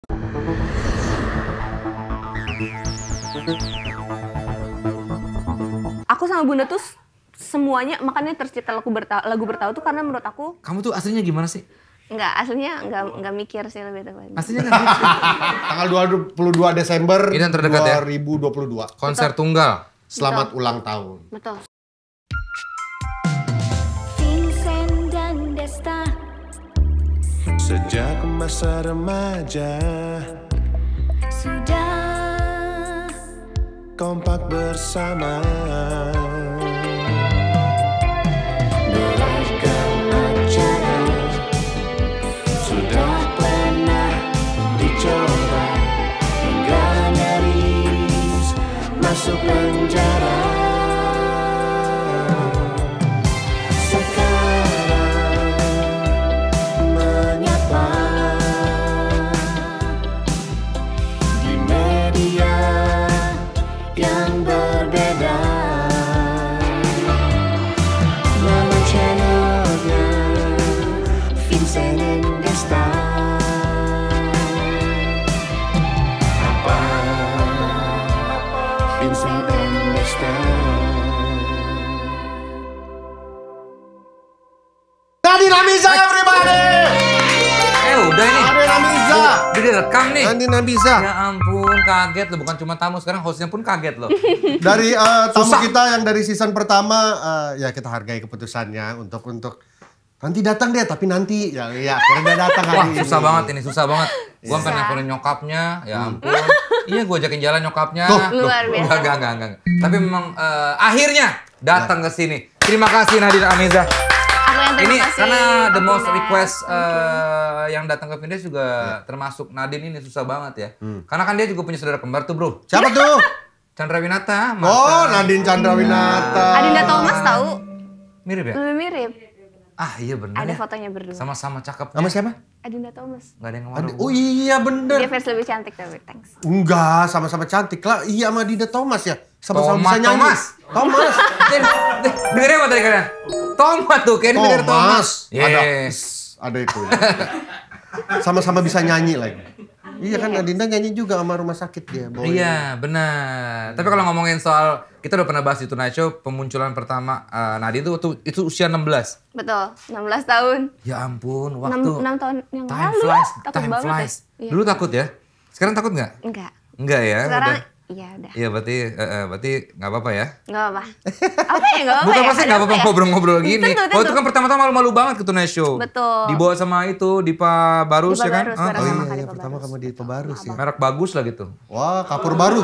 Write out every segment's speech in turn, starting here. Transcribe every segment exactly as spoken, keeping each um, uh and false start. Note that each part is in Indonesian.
Aku sama Bunda tuh semuanya, makanya tercipta lagu bertahu, lagu bertahu tuh karena menurut aku. Kamu tuh aslinya gimana sih? Enggak, aslinya enggak enggak mikir sih lebih tepatnya. Aslinya enggak mikir. Tanggal dua puluh dua Desember ini yang terdekat dua ribu dua puluh dua. Ya? Konser Betul. tunggal. Selamat Betul. ulang tahun. Betul. Vincent dan Desta. Sejak masa remaja Sudah kompak bersama. beragam acara Sudah pernah dicoba hingga nyaris masuk penjara. sekarang menyapa Di media yang berbeda, nama channelnya Vincent and Desta. Apa Vincent and Desta? Nadine Amiza everybody! Eh udah ini. Nadine Amiza! Udah direkam nih. Nadine Amiza. Ya ampun, kaget loh. Bukan cuma tamu, sekarang hostnya pun kaget loh. Dari uh, tamu Susah. kita yang dari season pertama, uh, ya kita hargai keputusannya untuk untuk nanti datang deh, tapi nanti ya ya akhirnya dia datang hari Wah ini. susah banget ini, susah banget. Gua Susah. pengen nelfonin nyokapnya, ya ampun. Iya gua ajakin jalan nyokapnya. Tuh. Luar biasa. Enggak, enggak, enggak, enggak. Tapi memang eh, akhirnya datang ke sini. Terima kasih Nadine Amiza. Aku yang terima Ini kasih. karena the Aku most Bunda. request eh, yang datang ke Vindes juga termasuk Nadine ini susah banget ya. Karena kan dia juga punya saudara kembar tuh bro. Siapa tuh? Chandra Winata. Oh, masa- Nadine Chandra Winata. Adinda Thomas tahu? Mirip ya? Lebih mirip. Ah iya benar Ada ya. fotonya berdua. Sama-sama cakep. Sama siapa? Adinda Thomas. Gak ada yang Adi- ngaruh. Oh iya Dia bener. versi lebih cantik tapi thanks. Enggak, sama-sama cantik lah. Iya sama Dinda Thomas ya. Sama-sama Thomas, bisa nyanyi. Thomas. Thomas. Dengerin apa tadi kalian? Thomas tuh, kayaknya denger Thomas. Ada. Yes. Ada itu. Ya. Sama-sama bisa nyanyi lagi. Iya kan Adinda nyanyi juga sama rumah sakit dia. Boy. Iya, benar. Tapi kalau ngomongin soal, kita udah pernah bahas di Tonight Show, pemunculan pertama uh, Nadine itu, itu itu usia enam belas. Betul, enam belas tahun. Ya ampun, waktu. enam tahun yang time lalu. flies, Takut time banget flies. ya. Iya. Dulu takut ya? Sekarang takut nggak? Enggak. Enggak ya? Sekarang udah. iya udah. Iya berarti, uh, uh, berarti nggak apa-apa ya? Enggak apa-apa. Apa ya enggak apa-apa Bukan ya? pasti Ada nggak apa-apa ya? ngobrol-ngobrol gini. Tentu, Oh itu tentu. kan pertama-tama malu-malu banget ke Tonight Show. Betul. Dibawa sama itu, Dipa Barus Dipa ya kan? Barus, Ah, bareng Oh oh, iya, sama iya, Kak Dipa pertama Barus. kamu di Pebarus ya. merek bagus lah gitu. Wah, kapur barus.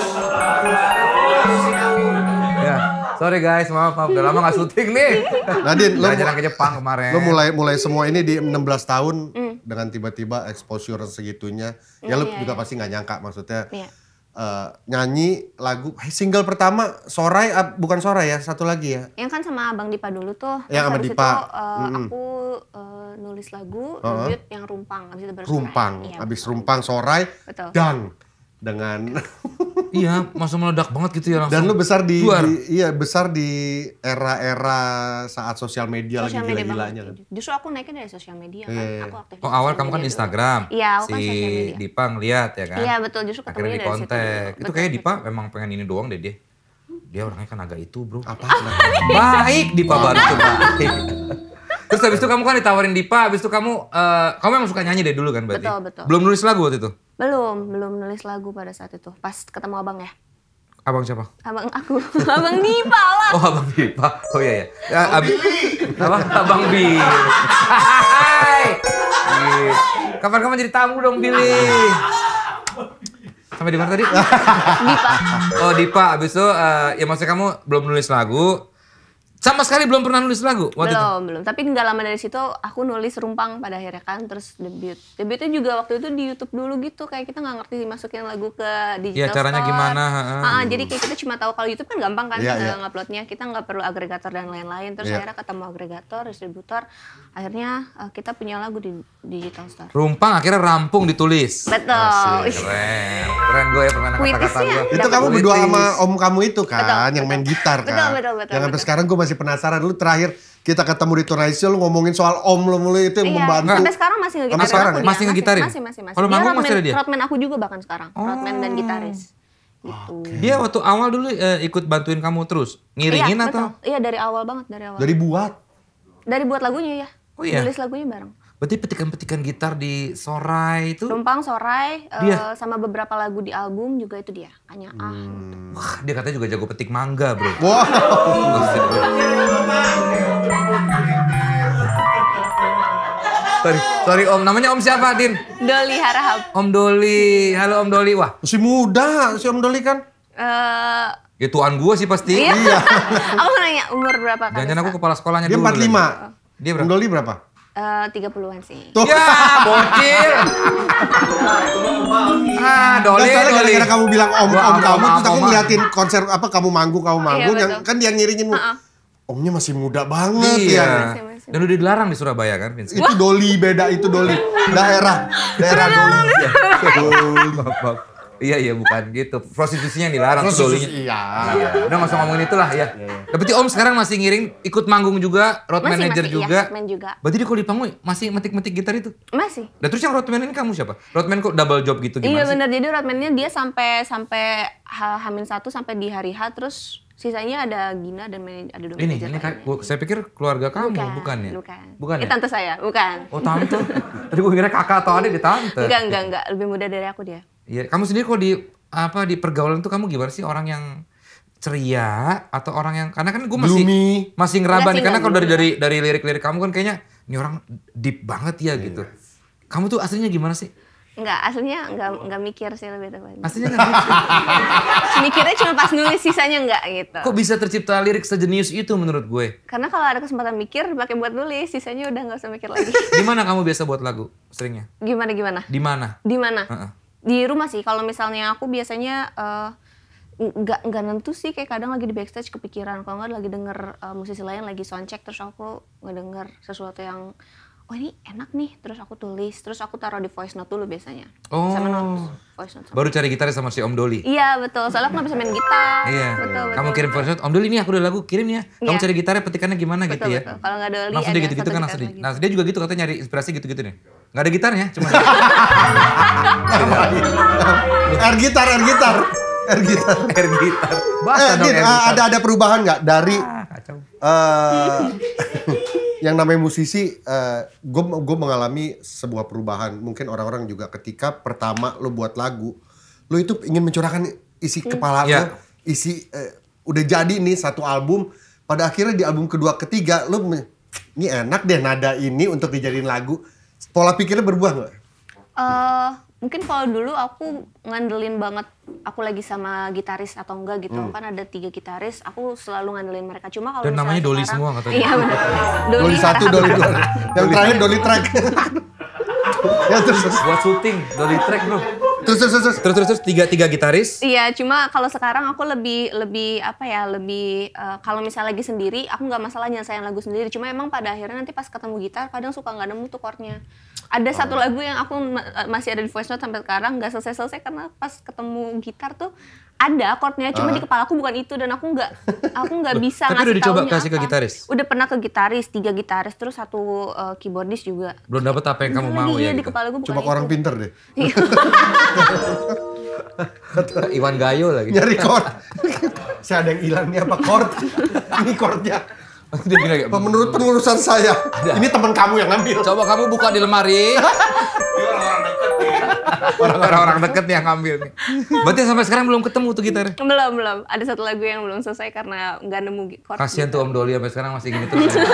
Ya, sorry guys, maaf, maaf. Udah lama gak syuting nih. Nadine, lo, Jalan-jalan ke Jepang kemarin. lo mulai mulai semua ini di enam belas tahun Mm. dengan tiba-tiba exposure segitunya. Ya lo Iya, juga iya. pasti nggak nyangka maksudnya. Iya. eh, nyanyi lagu single pertama Sorai ah, bukan Sorai ya, satu lagi ya. Yang kan sama Abang Dipa dulu tuh. Yang Terus sama habis Dipa. Itu, uh, Mm-mm. aku uh, nulis lagu, Uh-huh. debut yang Rumpang. Habis itu baru Rumpang, Sorai. Iya, abis betul. Rumpang Sorai, Betul. dang dengan Iya, langsung meledak banget gitu ya langsung. dan lu besar di, Juar. di- iya besar di era-era saat sosial media Sosial lagi media gila-gilanya banget. kan. Justru aku naiknya dari sosial media kan. Iya. Aku aktif. di Oh awal sosial kamu kan media dulu. Instagram. Iya, aku kan si sosial media. Dipa ngeliat ya kan. Iya betul, justru Akhirnya ketemunya di dari situ. kontak. Itu Betul, kayaknya Dipa betul. memang pengen ini doang deh dia. Dia orangnya kan agak itu bro. Apa? Baik Dipa baru tuh baik. Terus habis itu kamu kan ditawarin Dipa, habis itu kamu eh, kamu emang suka nyanyi dari dulu kan berarti? Betul, betul. Belum nulis lagu waktu itu? Belum, belum nulis lagu pada saat itu. Pas ketemu abang ya. Abang siapa? Abang aku, Abang Dipa lah. Oh Abang Dipa. Oh iya ya. Ya, abi, apa? Abang Billy. Hai. Iya. Kapan-kapan jadi tamu dong Billy. Sampai di mana tadi? Dipa. Oh Dipa, abis itu eh, ya maksudnya kamu belum nulis lagu. Sama sekali belum pernah nulis lagu waktu itu? Belum, belum. Tapi nggak lama dari situ aku nulis Rumpang pada akhirnya kan, terus debut. Debutnya juga waktu itu di YouTube dulu gitu, kayak kita nggak ngerti masukin lagu ke digital Iya, caranya store. gimana, heeh. Ah, jadi kayak kita cuma tahu kalau YouTube kan gampang kan Iya, uh, iya. nguploadnya, kita nggak perlu agregator dan lain-lain. Terus Iya. akhirnya ketemu agregator, distributor, akhirnya uh, kita punya lagu di digital store. Rumpang akhirnya rampung ditulis. Betul. Asik, keren. Keren gue ya permainan kata-kata Puitisnya gue. Itu Dapat kamu berdua puitis. sama om kamu itu kan, Betul, yang main betul. gitar kan. Betul, betul, betul, Yang sampai betul. sekarang gue masih masih penasaran. Lu terakhir kita ketemu di Tonight Show, lu ngomongin soal Om lu mulu itu yang Iya, membantu. sampai sekarang masih ngegitarin Sampai sekarang aku ya? dia. Masih ngegitarin? Masih, masih, masih. Kalau Dia manggung masih roadman- ada dia? Roadman aku juga bahkan sekarang. Roadman dan gitaris. Gitu. Dia waktu awal dulu eh, ikut bantuin kamu terus? Ngiringin Iya, atau? betul. Iya, dari awal banget, dari awal. Dari buat. Dari buat lagunya ya. Oh iya? Nulis lagunya bareng. Berarti petikan-petikan gitar di Sorai itu? Numpang, Sorai, eh, Dia? sama beberapa lagu di album juga itu dia. Hanya ah. Hmm. Wah, dia katanya juga jago petik mangga, bro. Wow. Buset, bro. Sorry, sorry Om. Namanya Om siapa, Din? Doli Harahap. Om Doli. Halo Om Doli. Wah, Masih muda si Om Doli kan. Eh, ya tuan gua sih pasti. iya. Aku nanya umur berapa kan? Jangan-jangan aku kepala sekolahnya Dia dulu. empat puluh lima. lagi. Dia Om berapa? Doli berapa? Eh, tiga puluhan sih. Tuh. Ya, bocil. ah, Doli, Nggak, soalnya Doli. gara-gara kamu bilang om Gua om om, kamu om, terus aku om, om. ngeliatin konser apa kamu manggung kamu manggung Iya, yang betul. kan dia ngiringinmu. Omnya masih muda banget Iya. ya. Masih, masih. Dan udah dilarang di Surabaya kan, Vince? Itu Doli beda itu Doli. Daerah daerah Doli. Doli. Maaf, maaf. Iya, iya, bukan gitu. Prostitusinya yang dilarang tuh Prostitusi, Dolinya. iya. Iya. Udah nggak usah ngomongin itulah ya. Berarti Om sekarang masih ngiring, ikut manggung juga, road Masih, manager masih, juga. iya, roadman juga. Berarti dia kalau di panggung masih metik-metik gitar itu? Masih. Dan terus yang roadman ini kamu siapa? Roadman kok double job gitu gimana Iya sih? benar, jadi roadman-nya dia sampai sampai H- Hamin satu sampai di hari H, terus sisanya ada Gina dan manaj- ada dua Ini, manajer ini lainnya. kayak, gua- saya pikir keluarga kamu, bukan, ya? Bukan. Bukan Ini ya? tante saya, bukan. Oh tante. Tadi gue kira kakak atau adik di tante. Enggak, enggak, enggak. Lebih muda dari aku dia. Iya, kamu sendiri kok di apa di pergaulan tuh kamu gimana sih, orang yang ceria atau orang yang, karena kan gue masih Gloomy. masih ngeraba Enggak nih, sih, karena enggak kalau dari gloomy. dari dari lirik-lirik kamu kan kayaknya ini orang deep banget ya gitu. Kamu tuh aslinya gimana sih? Enggak, aslinya enggak enggak mikir sih lebih tepatnya. Aslinya nggak gitu. Mikirnya cuma pas nulis, sisanya enggak gitu. Kok bisa tercipta lirik sejenius itu menurut gue? Karena kalau ada kesempatan mikir, pakai buat nulis, sisanya udah nggak usah mikir lagi. Di mana kamu biasa buat lagu seringnya? Gimana gimana? Di mana? Di mana? Heeh. Di rumah sih. Kalau misalnya aku biasanya eh, nggak nggak nentu sih, kayak kadang lagi di backstage kepikiran, kalau nggak lagi denger eh, musisi lain lagi soundcheck, terus aku ngedenger sesuatu yang oh ini enak nih, terus aku tulis, terus aku taruh di voice note dulu biasanya. Oh. Sama note, voice note. Sama. Baru cari gitarnya sama si Om Doli. Iya betul, soalnya aku nggak bisa main gitar. Iya. Betul, betul. Kamu kirim voice note, Om Doli ini aku udah lagu, kirim ya. Kamu Iya. cari gitarnya, petikannya gimana Betul, gitu ya. betul. Kalau nggak Doli, Langsung ada dia gitu-gitu satu kan gitar langsung dia. lagi. Nah dia juga gitu katanya nyari inspirasi gitu-gitu nih. Nggak ada gitarnya, cuma Air gitar, air gitar. Air gitar. air gitar. Eh, Bahasa dong Din, air ah, gitar. ada ada perubahan nggak dari Ah, kacau. eh yang namanya musisi, gue gue mengalami sebuah perubahan. Mungkin orang-orang juga ketika pertama lo buat lagu, lo itu ingin mencurahkan isi kepala Iya. lo, isi eh, udah jadi nih satu album. Pada akhirnya di album kedua ketiga lo, me- ini enak deh nada ini untuk dijadiin lagu. Pola pikirnya berubah nggak? Eh, mungkin kalau dulu aku ngandelin banget aku lagi sama gitaris atau enggak gitu, kan ada tiga gitaris, aku selalu ngandelin mereka. Cuma kalau Dan namanya misalnya Doli sekarang- semua katanya. Iya benar. Doli satu, Doli dua, yang terakhir Doli track. Ya terus terus Buat syuting, Doli track bro. terus terus terus. Terus terus terus tiga tiga gitaris. Iya, cuma kalau sekarang aku lebih lebih apa ya, lebih eh, kalau misalnya lagi sendiri, aku nggak masalah nyelesain lagu sendiri. Cuma emang pada akhirnya nanti pas ketemu gitar, kadang suka nggak nemu tuh chordnya. Ada satu lagu yang aku ma- masih ada di voice note sampai sekarang nggak selesai-selesai karena pas ketemu gitar tuh ada chordnya, cuma di kepala aku bukan itu dan aku nggak aku nggak bisa Tapi ngasih udah dicoba taunya kasih ke apa. gitaris? Udah pernah ke gitaris, tiga gitaris, terus satu eh, keyboardis juga. Belum dapet apa yang kamu Lagi mau iya, ya di gitu. kepala gue bukan Coba ke orang itu. pinter deh. Iwan Gayo lagi. Nyari chord. Saya ada yang hilang nih apa chord? Ini chordnya. Dia bilang kayak, Apa menurut penelusuran saya, ini teman kamu yang ngambil. coba kamu buka di lemari. Orang-orang deket nih yang ngambil nih. Berarti sampai sekarang belum ketemu tuh gitarnya. Belum, belum. Ada satu lagu yang belum selesai karena nggak nemu chord. Kasian tuh Om Doli sampai sekarang masih gini terus. ya.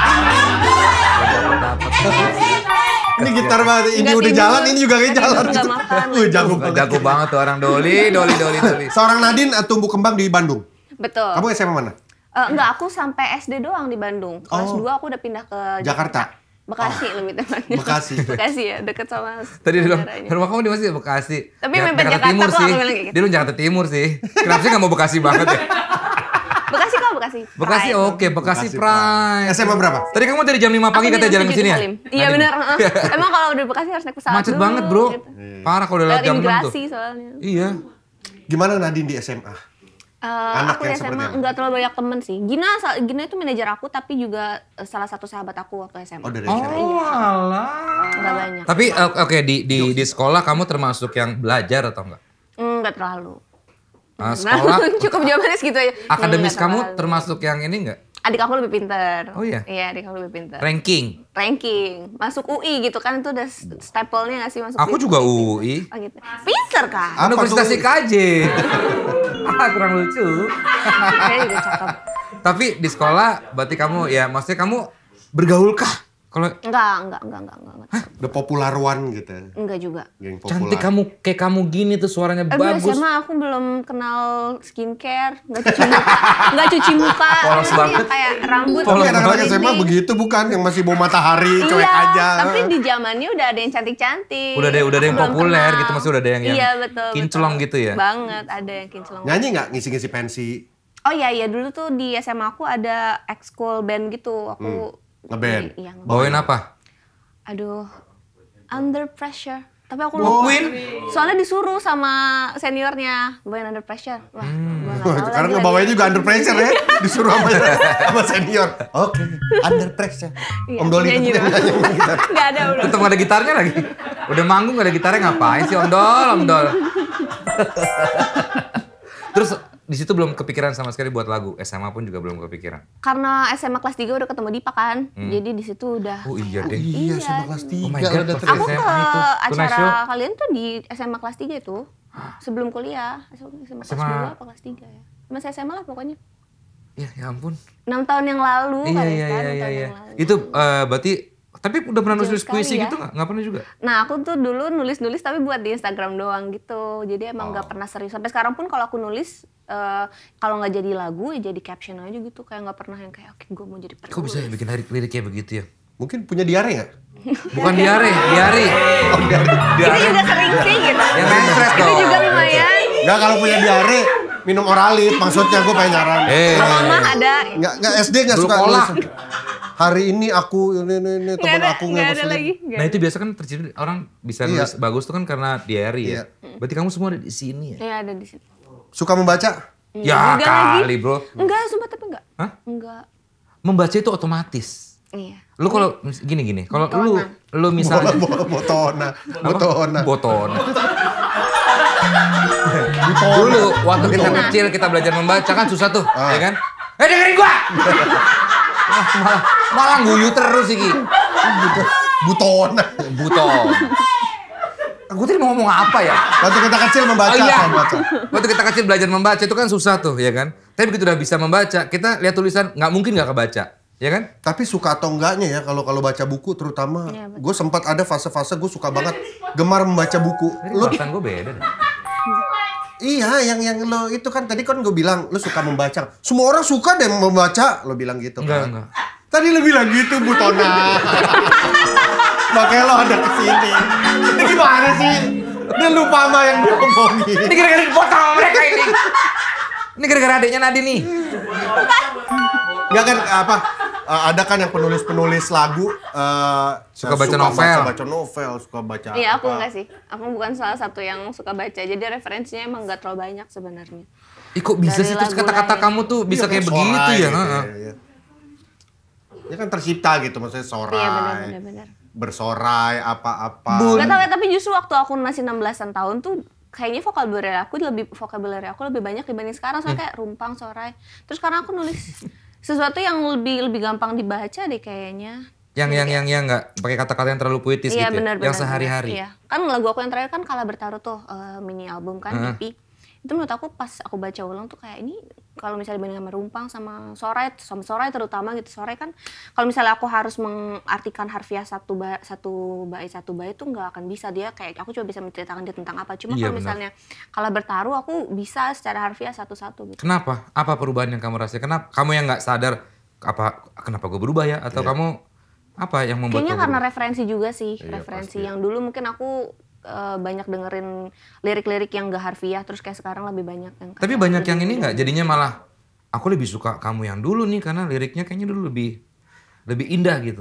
Dapat. Ini gitar banget, ini Nggak udah tidur, jalan, ini juga nggak nggak jalan. tidur, nggak makan. Wih, jago Jago, banget. jago banget tuh orang Doli, Doli, Doli, Doli. Seorang Nadine eh, tumbuh kembang di Bandung. Betul. Kamu S M A mana? Eh, enggak, aku sampai S D doang di Bandung. Kelas Oh. dua aku udah pindah ke Jakarta. Bekasi lebih tepatnya. Bekasi. Bekasi ya, deket sama Tadi dia bilang, saudaranya. rumah kamu di mana sih? Bekasi. Tapi Ja- mepet Jakarta Timur kok, sih. aku bilang kayak gitu. Dia bilang Jakarta Timur sih. Kenapa sih nggak mau Bekasi banget ya? Bekasi kok, Bekasi. Bekasi Pride. oke, Bekasi Bekasi Pride. S M A berapa? Tadi kamu dari jam lima pagi Aku katanya di jalan ke Tujuh sini ya? Halim. Iya Nadine? benar. heeh. Emang kalau udah Bekasi harus naik pesawat Macet dulu, banget bro. gitu. Parah kalau udah lewat Lewat jam enam tuh. imigrasi soalnya. Iya. Gimana Nadine di S M A? Eh, Anak aku yang di S M seperti A apa? nggak terlalu banyak temen sih. Gina, sa- Gina itu manajer aku tapi juga eh, salah satu sahabat aku waktu S M A. Oh dari Oh, S M A. alah. Nggak banyak. Tapi eh, oke di di di sekolah kamu termasuk yang belajar atau enggak? Nggak terlalu. Ah, Nah, sekolah cukup jawabannya segitu aja. akademis Nggak kamu terlalu. termasuk yang ini enggak? Adik aku lebih pinter. Oh iya? Iya, adik aku lebih pinter. Ranking. Ranking. Masuk U I gitu kan, itu udah staple-nya nggak sih masuk Aku U I? juga U I. Oh gitu. Pinter kan? Apa Universitas tuh? I K J. Ah, kurang lucu. Saya juga cakep. Tapi di sekolah berarti kamu ya maksudnya kamu bergaulkah? Kalau Enggak, enggak, enggak, enggak, enggak. enggak. The popular one gitu. Enggak juga. Geng popular. cantik kamu kayak kamu gini tuh suaranya Eh, gue bagus. S M A aku belum kenal skincare, nggak cuci muka, nggak cuci muka, Polos Terus banget. yang kayak rambut. Tapi Polos anak-anak ini. S M A begitu bukan yang masih bawa matahari, cuek Iya, aja. tapi di zamannya udah ada yang cantik-cantik. Udah ada udah ada yang Belum populer kenal. gitu maksudnya udah ada yang yang Iya, betul, kinclong betul. gitu ya. Banget, ada yang kinclong. Nyanyi nggak ngisi-ngisi pensi? Oh iya, iya dulu tuh di S M A aku ada ekskul band gitu. Aku Ngeband? Iya, ngeband. Bawain apa? Aduh, Under Pressure. Tapi aku Oh, lupa. Queen? Soalnya disuruh sama seniornya bawain Under Pressure. Wah, Hmm. gua nggak tahu Sekarang lagi ngebawanya lagi. juga under pressure ya, disuruh sama, sama senior. Oke, under pressure. Iya, Om Doli nyanyi tetep dong. nyanyi gitar. Nggak ada udah. Tetep gak ada gitarnya lagi. Udah manggung gak ada gitarnya ngapain sih Om Dol, Om Dol. Terus di situ belum kepikiran sama sekali buat lagu. S M A pun juga belum kepikiran. Karena S M A kelas tiga udah ketemu Dipa kan. Jadi di situ udah. Oh iya deh. Iya, Iya. sama kelas Oh my tiga God, udah pas terus. Aku S M A ke itu. Tonight acara Show. kalian tuh di S M A kelas tiga itu. Sebelum kuliah. S M A kelas S M A. dua apa kelas tiga ya. Masih S M A lah pokoknya. Ya, ya ampun. enam tahun yang lalu. Iya kali iya sekarang, iya enam iya. tahun iya. yang lalu. Itu eh, berarti tapi udah pernah Jauh nulis sekali puisi ya. gitu nggak? Nggak pernah juga. Nah aku tuh dulu nulis-nulis tapi buat di Instagram doang gitu. Jadi emang Oh. nggak pernah serius. Sampai sekarang pun kalau aku nulis, eh, kalau nggak jadi lagu ya jadi caption aja gitu. Kayak nggak pernah yang kayak oke gue mau jadi penulis. Kok bisa ya bikin lirik lirik kayak begitu ya? Mungkin punya diare nggak? Bukan diare, diare. Oh, diare. Itu juga sering sih gitu. Yang mentres Itu dong. juga lumayan. Nggak, kalau punya diare minum Oralit, maksudnya gue pengen nyaran. Eh. Kalau mah ada. Nggak, nggak S D nggak Dulu suka kolak. nulis. Hari ini aku, ini, ini, ini Nggak teman ada, aku nggak ada ngepost lagi. ini. Nggak Nah ada. itu biasa kan terjadi orang bisa Iya. nulis bagus tuh kan karena diary ya. Iya. Berarti kamu semua ada di sini ya? Iya ada di sini. Suka membaca? Ya Enggak lagi. kali bro. Enggak, sumpah tapi enggak. Hah? Enggak. Membaca itu otomatis. Iya. Lu kalau gini gini, kalau lu Botonan. lu misalnya Bola, botona, botona. boton. Dulu waktu kita kecil kita belajar membaca kan susah tuh, Ah. ya kan? Eh dengerin gua. Ah, malah malah guyu terus sih Ki. Butona. Buton. Gue tadi mau ngomong apa ya? Waktu kita kecil membaca, Oh, iya. membaca. Waktu kita kecil belajar membaca itu kan susah tuh, ya kan? Tapi begitu udah bisa membaca, kita lihat tulisan nggak mungkin nggak kebaca, ya kan? Tapi suka atau enggaknya ya kalau kalau baca buku terutama, Iya, betul. gue sempat ada fase-fase gue suka banget gemar membaca buku. Ini Lu bahkan gue beda deh. iya yang yang lo itu kan tadi kan gue bilang lu suka membaca. Semua orang suka deh membaca, lo bilang gitu Enggak, kan. enggak. Tadi lu bilang gitu Butona. Makanya lo ada kesini. Ini gimana sih? Dia lupa sama yang dia ngomongin. Ini gara-gara dipotong sama mereka ini. Ini gara-gara adiknya Nadi nih. Enggak kan apa? eh, ada kan yang penulis-penulis lagu eh, Suka baca novel. baca, baca novel, suka baca Iya aku apa. enggak sih. Aku bukan salah satu yang suka baca. Jadi referensinya emang enggak terlalu banyak sebenarnya. Ih kok bisa Dari sih terus lagu kata-kata lain. kamu tuh bisa Iya, kayak kan, begitu sorai ya? gitu, heeh. iya, iya. Dia kan tercipta gitu maksudnya sorai. Iya benar-benar benar. Bersorai apa-apa. Enggak tahu ya, tapi justru waktu aku masih enam belasan tahun tuh kayaknya vocabulary aku lebih vocabulary aku lebih banyak dibanding sekarang. Soalnya kayak rumpang, sorai. Terus karena aku nulis sesuatu yang lebih lebih gampang dibaca deh kayaknya. Yang yang yang yang nggak pakai kata-kata yang terlalu puitis Iya gitu. benar ya? benar. Yang sehari-hari. Iya. Kan lagu aku yang terakhir kan Kala Bertaruh tuh eh, mini album kan Heeh. E P. Itu menurut aku pas aku baca ulang tuh kayak ini kalau misalnya dibanding sama rumpang sama sorai sama sorai terutama gitu sorai kan kalau misalnya aku harus mengartikan harfiah satu ba, satu bait satu bait tuh nggak akan bisa dia kayak aku cuma bisa menceritakan dia tentang apa cuma Iya, kalau benar. misalnya Kala Bertaruh aku bisa secara harfiah satu-satu gitu. Kenapa? Apa perubahan yang kamu rasakan? Kenapa kamu yang nggak sadar apa kenapa gue berubah ya? Atau Iya. kamu apa yang membuat Kayaknya kamu karena berubah? referensi juga sih, Iya, referensi pasti. yang dulu mungkin aku eh, banyak dengerin lirik-lirik yang gak harfiah, terus kayak sekarang lebih banyak yang. Tapi kayak banyak lebih yang ini mudah. nggak? Jadinya malah aku lebih suka kamu yang dulu nih karena liriknya kayaknya dulu lebih lebih indah gitu.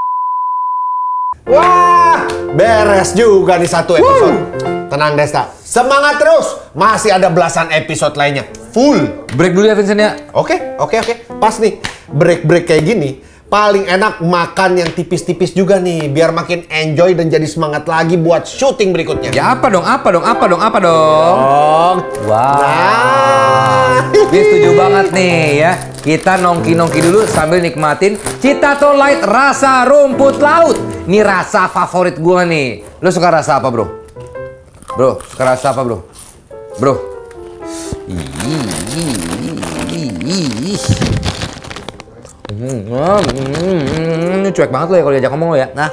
Wah, beres juga nih satu episode. Tenang Desta, semangat terus. Masih ada belasan episode lainnya. full. Break dulu ya Vincent ya. Oke, oke, oke. Pas nih, break-break kayak gini, paling enak makan yang tipis-tipis juga nih, biar makin enjoy dan jadi semangat lagi buat syuting berikutnya. Ya apa dong, apa dong, apa dong, apa dong. Oh, Wow. nah. Gue setuju banget nih ya. Kita nongki-nongki dulu sambil nikmatin Citato Light rasa rumput laut. Ini rasa favorit gua nih. Lo suka rasa apa, Bro? Bro, suka rasa apa, Bro? Bro. Ih, Hmm, hmm, cuek banget lo ya kalau diajak ngomong lo ya. Nah.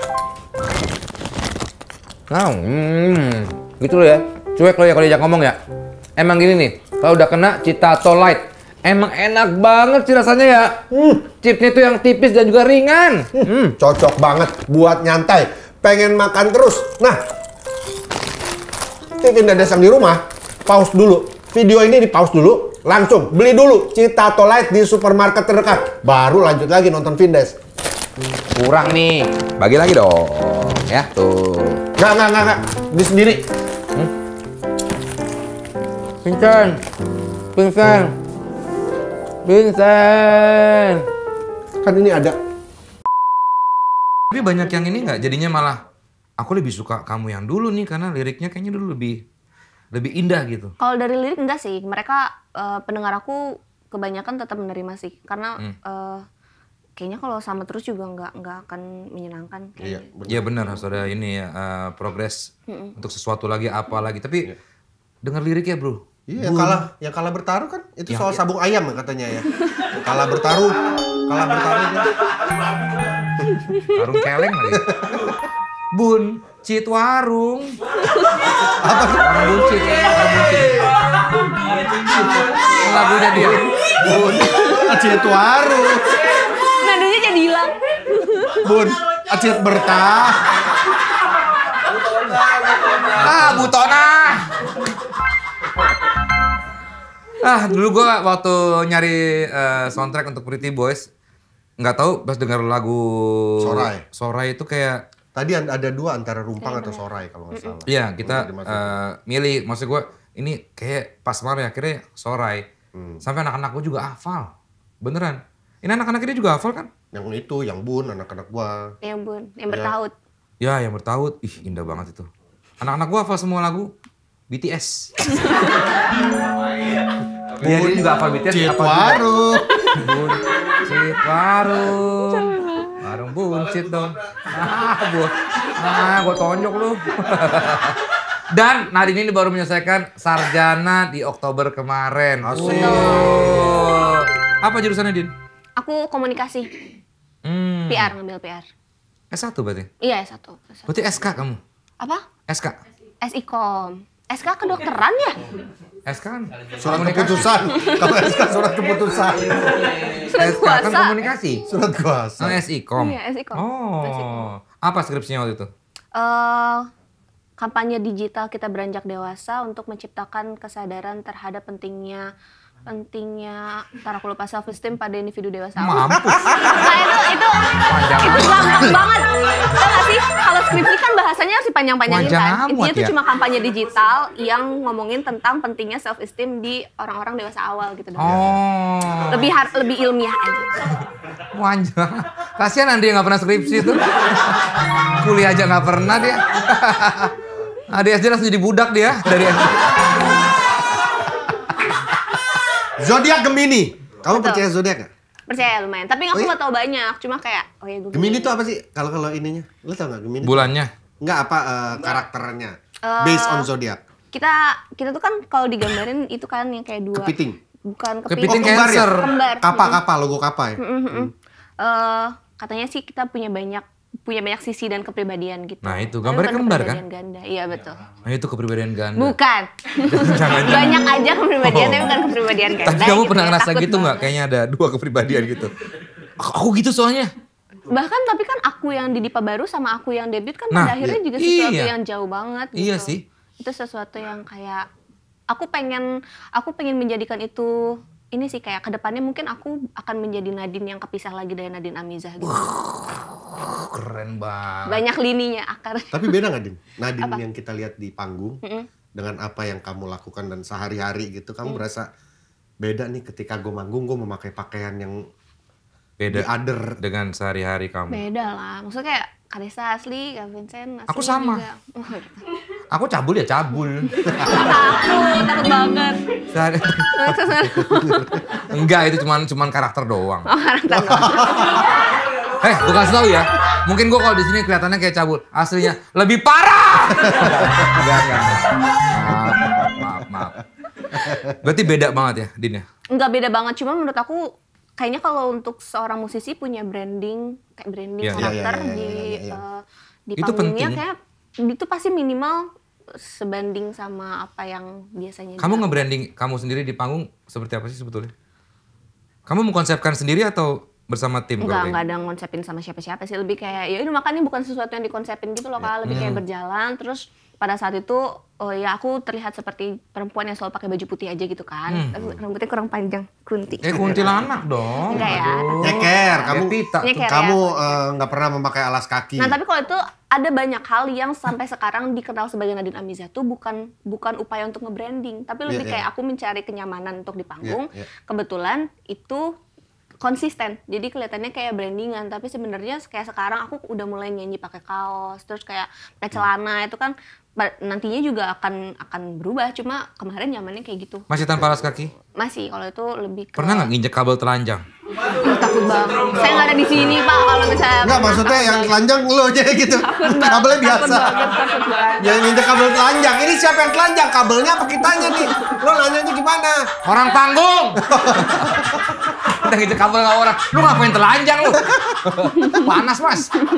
Nah, hmm, gitu lo ya. Cuek lo ya kalau diajak ngomong ya. Emang gini nih, kalau udah kena Citato Light, emang enak banget sih rasanya ya. Hmm, chipnya tuh yang tipis dan juga ringan. Hmm. Cocok banget buat nyantai, pengen makan terus. Nah, Titin dan Desang di rumah, pause dulu. Video ini di pause dulu, langsung beli dulu Citato Light di supermarket terdekat. Baru lanjut lagi nonton Vindes. Kurang nih, bagi lagi dong. Ya, tuh. Nggak, nggak, nggak, nggak. Di sendiri. Vincent, Vincent, Vincent. Kan ini ada. Tapi banyak yang ini nggak, jadinya malah aku lebih suka kamu yang dulu nih karena liriknya kayaknya dulu lebih lebih indah gitu. Kalau dari lirik enggak sih, mereka eh, pendengar aku kebanyakan tetap menerima sih, karena Hmm. eh, kayaknya kalau sama terus juga nggak nggak akan menyenangkan. Iya, kayaknya. Iya benar harus ada ini ya eh, progres untuk sesuatu lagi apa lagi. Tapi dengar liriknya bro. Iya, yang kalah, yang kalah bertaruh kan itu Yang- soal sabung ayam katanya ya. Kalah bertaruh, kalah bertaruh. dia. Warung keleng lagi. Bun, cit warung. Apa? Warung buncit. Warung buncit. Lagunya dia. Bun, acit waru. Nadanya jadi hilang. Bun, acit bertah. Ah, Butona. Ah, dulu gua waktu nyari eh, soundtrack untuk Pretty Boys, nggak tahu pas dengar lagu Sorai. Sorai itu kayak Tadi ada dua antara rumpang atau sorai kalau nggak salah. iya kita Untuk dimasukin. eh, milih, maksud gua ini kayak pas banget ya akhirnya Sorai. Hmm. Sampai anak-anak gua juga hafal. Beneran. Ini anak-anak ini juga hafal kan? Yang itu, yang bun, anak-anak gua. Yang bun, yang Iya. bertaut. Ya, yang bertaut. Ih, indah banget itu. Anak-anak gua hafal semua lagu B T S. Dia dia juga hafal B T S. Cit hafal juga. waru. Buncit warung. Warung buncit dong. Ah, gua. Nah, gua tonjok lu. Dan Nadine ini baru menyelesaikan sarjana di Oktober kemarin. Asik. Oh. Apa jurusannya, Din? Aku komunikasi, Hmm. P R, ngambil P R. S satu berarti? Iya, S satu. S satu. Berarti S K kamu? Apa? S K? S I Kom. S K kedokteran ya? S K kan? Surat Komunikasi. keputusan. Kalau S K surat keputusan. Surat S K kan kuasa. komunikasi. Surat kuasa. Oh, S I Kom. Iya, S I Kom. S I Kom. Oh. Apa skripsinya waktu itu? Eh, kampanye digital kita beranjak dewasa untuk menciptakan kesadaran terhadap pentingnya pentingnya ntar aku lupa self esteem pada individu dewasa. Mampus. Nah itu itu Panjang itu amat. gampang banget. Tau gak sih kalau skripsi kan bahasanya harus dipanjang-panjangin Panjang kan. amat Intinya itu ya. cuma kampanye digital yang ngomongin tentang pentingnya self esteem di orang-orang dewasa awal gitu dong. Oh. Lebih har- lebih ilmiah aja. Panjang. Kasihan Andi yang nggak pernah skripsi itu. Kuliah aja nggak pernah dia. Adi S D langsung jadi budak dia dari S D. Zodiak Gemini. Kamu Betul. percaya zodiak nggak? Percaya lumayan. Tapi aku Oh, iya? nggak tahu banyak. Cuma kayak oh ya gue. Gemini itu apa sih? Kalau kalau ininya, lu tau nggak Gemini? Bulannya. Nggak apa eh, karakternya? Eh, Based on zodiak. kita kita tuh kan kalau digambarin itu kan yang kayak dua. Kepiting. Bukan Kepiting kepiting. kembar ya? Cancer. Kembar. Kapa kapa logo kapa ya. Mm, mm, mm. Eh, katanya sih kita punya banyak punya banyak sisi dan kepribadian gitu. Nah, itu. Tapi Gambarnya bukan kembar, kan? kepribadian ganda. Iya betul. Nah itu kepribadian ganda. Bukan. Jangan-jangan. Banyak aja kepribadian tapi bukan kepribadian ganda. Tapi kamu gitu pernah ya. ngerasa Takut gitu nggak? banget. Kayaknya ada dua kepribadian gitu. Aku, aku gitu soalnya. Bahkan tapi kan aku yang di Dipa Baru sama aku yang debut kan Nah, pada akhirnya iya. juga sesuatu Iya. yang jauh banget gitu. Iya sih. Itu sesuatu yang kayak aku pengen aku pengen menjadikan itu ini sih kayak kedepannya mungkin aku akan menjadi Nadine yang kepisah lagi dari Nadine Amizah gitu. Keren banget. Banyak lininya akar. Tapi beda nggak Din? Nadine Apa? yang kita lihat di panggung Mm-mm. dengan apa yang kamu lakukan dan sehari-hari gitu, kamu berasa beda nih ketika gue manggung gue memakai pakaian yang Beda di other. dengan sehari-hari kamu. Beda lah. Maksudnya kayak Karissa asli, Kak Vincent asli Aku sama. juga. Oh, gitu. Aku cabul ya cabul. Takut, takut banget. Sehari- Enggak, itu cuman cuman karakter doang. Oh, karakter doang. Eh, gue kasih tau ya. Mungkin gue kalau di sini kelihatannya kayak cabul. Aslinya lebih parah. Enggak, enggak, enggak. Maaf, maaf, maaf. Berarti beda banget ya, Din ya? Enggak beda banget, cuma menurut aku kayaknya kalau untuk seorang musisi punya branding, kayak branding Iya, iya, karakter iya, iya, di iya, iya. eh, di Itu panggungnya penting. kayak itu pasti minimal sebanding sama apa yang biasanya Kamu dia- nge-branding kamu sendiri di panggung seperti apa sih sebetulnya? Kamu mengkonsepkan sendiri atau bersama tim? Enggak, kalau enggak kayak ada ngonsepin sama siapa-siapa sih. Lebih kayak, ya udah makanya bukan sesuatu yang dikonsepin gitu loh, Kak. Lebih Hmm. kayak berjalan, terus pada saat itu, oh ya aku terlihat seperti perempuan yang selalu pakai baju putih aja gitu kan. Hmm. Tapi rambutnya kurang panjang, kunti. Eh kuntilanak dong. Enggak ya. Aduh. Nyeker, kamu Kayak pita tuh. Nyeker. kamu ya. eh, nggak pernah memakai alas kaki. Nah tapi kalau itu ada banyak hal yang sampai sekarang dikenal sebagai Nadine Amiza tuh bukan bukan upaya untuk nge-branding, tapi lebih Iya, iya. kayak aku mencari kenyamanan untuk di panggung. Iya, iya. Kebetulan itu konsisten, jadi kelihatannya kayak brandingan, tapi sebenarnya kayak sekarang aku udah mulai nyanyi pakai kaos, terus kayak pakai celana, itu kan ba- nantinya juga akan akan berubah, cuma kemarin nyamannya kayak gitu. Masih tanpa alas kaki? Masih, kalau itu lebih ke... Pernah nggak nginjek kabel telanjang? Aduh, takut banget. Saya nggak ada di sini, Pak, kalau misalnya... Enggak, pernah maksudnya takut yang banget. telanjang lo aja gitu. Takut banget, Kabelnya takut biasa. banget, takut banget. Yang nginjek kabel telanjang. Ini siapa yang telanjang? Kabelnya apa kitanya nih? Lo nanyanya gimana? Orang panggung! Udah nginjek kabel nggak orang. Lu ngapain telanjang lu? Panas mas.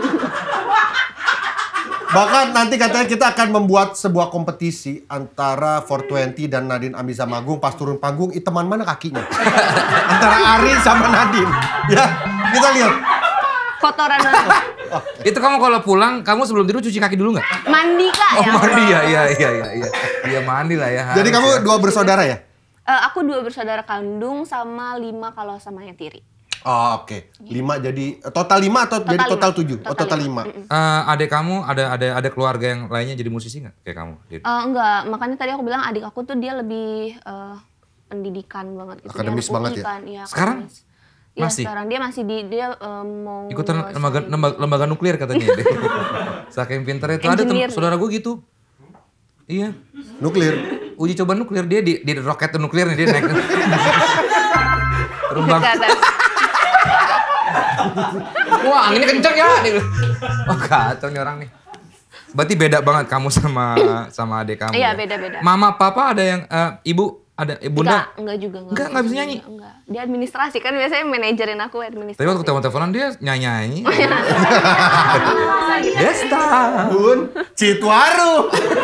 Bahkan nanti katanya kita akan membuat sebuah kompetisi antara four twenty dan Nadine Amiza Magung. Pas turun panggung, iteman mana kakinya? Antara Ari sama Nadine. Ya, kita lihat. Kotoran Itu kamu kalau pulang, kamu sebelum tidur cuci kaki dulu nggak? mandi, Kak. Oh ya mandi Allah. ya, iya iya iya iya. Iya mandi lah ya. Jadi harus kamu ya. dua bersaudara ya? Eh, aku dua bersaudara kandung sama lima kalau sama yang tiri. Oh, oke. Lima jadi total lima atau jadi Total total lima. tujuh? Oh, Total total lima. lima. Eh, adek kamu ada ada ada keluarga yang lainnya jadi musisi nggak kayak kamu? Din? Eh, enggak, makanya tadi aku bilang adik aku tuh dia lebih eh, pendidikan banget gitu. Dia Akademis anak banget U I ya? kan, iya, Sekarang? akademis. Iya, Masih? sekarang dia masih di dia eh, mau Ikutan nguasain- lembaga, lembaga, lembaga nuklir katanya deh. Saking pinter itu ada tem- Engineer. saudara gue gitu. Iya. Nuklir. Uji coba nuklir dia di, di roket nuklir nih dia naik. Terbang. Ke atas. Wah anginnya kenceng ya. Dia bilang. Oh kacau nih orang nih. Berarti beda banget kamu sama sama adik kamu. Iya, ya? beda-beda. Mama papa ada yang eh, ibu ada eh, bunda. Enggak, enggak juga. Enggak, enggak bisa nyanyi? Enggak. Dia administrasi kan biasanya manajerin aku administrasi. Tapi waktu telepon-teleponan dia nyanyi. Desta. Bun, Citwaru.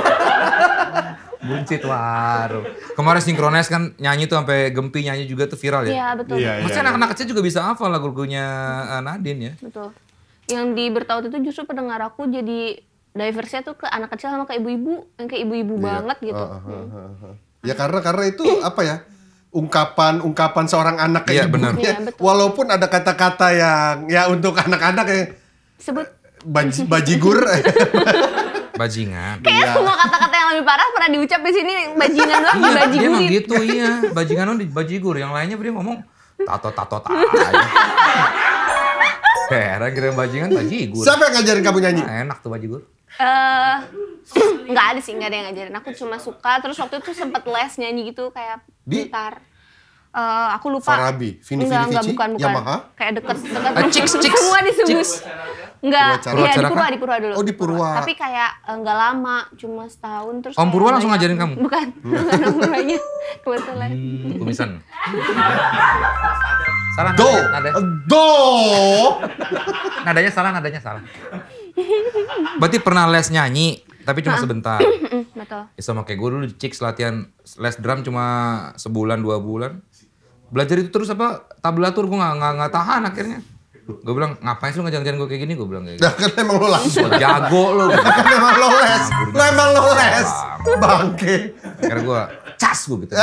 Buncit waru. Kemarin sinkronis kan nyanyi tuh sampai Gempi nyanyi juga tuh viral ya. Iya, betul. Iya, Maksudnya anak-anak kecil juga bisa hafal lagu-lagunya eh, Nadine ya. Betul. Yang di Bertaut itu justru pendengar aku jadi diversnya tuh ke anak kecil sama ke ibu-ibu, yang ke ibu-ibu banget gitu. Ah, ah, ah, ah, ah. Ya karena karena itu apa ya? Ungkapan ungkapan seorang anak ke Iya, benar. ibunya. Iya, betul. Walaupun ada kata-kata yang ya untuk anak-anak yang Sebut baj- bajigur. Bajingan. kayak semua kata-kata yang lebih parah pernah diucap di sini bajingan doang, Iya, dia emang dibajigurin. gitu iya. Bajingan di bajigur, yang lainnya dia ngomong tato-tato aja. Heran kira bajingan bajigur. Siapa yang ngajarin kamu nyanyi? Ah, enak tuh bajigur. Eh, nggak ada sih, nggak ada yang ngajarin. Aku cuma suka. Terus waktu itu sempet les nyanyi gitu kayak Di? gitar. Eh, aku lupa. Farabi, Vini enggak, Vini enggak, Vici, bukan, bukan. Yamaha? Kayak deket, dekat. Eh, Chicks, Chicks, Semua disebut. Chicks. Enggak, Purwacara. iya di Purwacara Purwa, kah? di Purwa dulu. Oh, di Purwa. Tapi kayak eh, nggak lama, cuma setahun terus. Om kayak Purwa langsung banyak- ngajarin kamu? Bukan, bukan Om Purwanya. Kebetulan. Hmm, kumisan. Salah Do, nadanya, nada. do. Nadanya salah, nadanya salah. Berarti pernah les nyanyi, tapi cuma sebentar. Mm, betul. Ya sama kayak gue dulu di Chicks latihan les drum cuma sebulan dua bulan. Belajar itu terus apa tablatur gue nggak nggak nggak tahan akhirnya. Gue bilang ngapain sih lu ngajarin gue kayak gini? Gue bilang kayak gitu. Nah, kan emang lo langsung. Oh, jago lu. Kan emang lo les. Lo emang lo les. Bangke. Akhirnya gue cas gue gitu.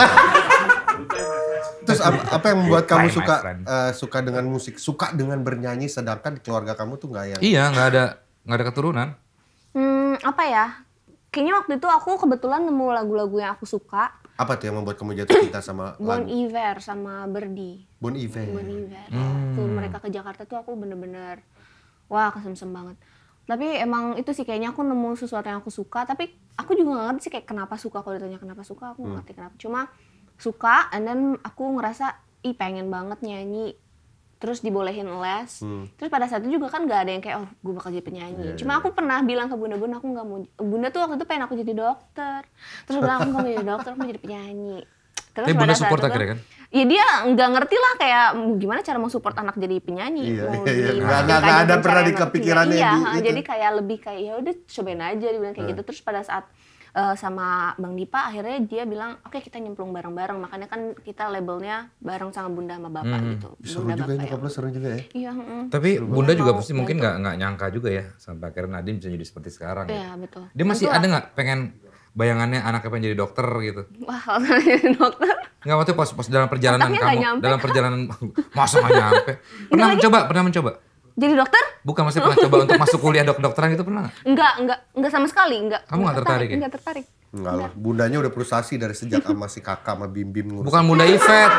Terus apa, apa yang membuat kamu Bye, my suka friend. eh, suka dengan musik, suka dengan bernyanyi, sedangkan di keluarga kamu tuh nggak yang Iya nggak ada nggak ada keturunan. Hmm, apa ya? kayaknya waktu itu aku kebetulan nemu lagu-lagu yang aku suka. Apa tuh yang membuat kamu jatuh cinta sama Bon lagu? Iver sama Birdie. Bon Iver. Bon Iver. Hmm. Tuh mereka ke Jakarta tuh aku bener-bener wah kesemsem banget. Tapi emang itu sih kayaknya aku nemu sesuatu yang aku suka. Tapi aku juga gak ngerti sih kayak kenapa suka. Kalau ditanya kenapa suka aku gak ngerti kenapa. Cuma suka and then aku ngerasa ih pengen banget nyanyi. Terus dibolehin les. Hmm. Terus pada saat itu juga kan gak ada yang kayak oh gue bakal jadi penyanyi. Cuma aku pernah bilang ke bunda-bunda aku gak mau. Bunda tuh waktu itu pengen aku jadi dokter. Terus bilang aku gak mau jadi dokter, aku mau jadi penyanyi. Terus Tapi bunda pada saat support itu akhirnya kan? Ya dia nggak ngerti lah kayak gimana cara mau support anak jadi penyanyi. Iya, mau iya, iya. di- Nggak- di nggak- nggak kajian ada cara pernah di yang- kepikirannya iya, di ha, itu. jadi kayak lebih kayak ya udah cobain aja dibilang kayak gitu. Terus pada saat eh, sama Bang Dipa akhirnya dia bilang oke kita nyemplung bareng-bareng. Makanya kan kita labelnya bareng sama bunda sama bapak gitu. Seru Bunda juga ya bapak nyokap lo, seru juga ya. Iya, mm. Tapi bunda juga Mau pasti mungkin bantu. nggak nggak nyangka juga ya sampai akhirnya Nadine bisa jadi seperti sekarang. Iya, Ya. betul. Dia masih Betul. ada nggak pengen bayangannya anaknya pengen jadi dokter gitu? Wah, kalau jadi dokter. Nggak waktu pas pas dalam perjalanan Otaknya nggak kamu nyampe. dalam perjalanan masa nggak nyampe? Pernah mencoba? Pernah mencoba? Jadi dokter? Bukan maksudnya pernah coba untuk masuk kuliah dok-dokteran gitu pernah nggak? Enggak, enggak, enggak sama sekali, enggak. Kamu nggak tertarik ya? Enggak tertarik. Enggak lah, bundanya udah frustasi dari sejak sama si kakak sama Bim Bim ngurus. Bukan Bunda Ivet.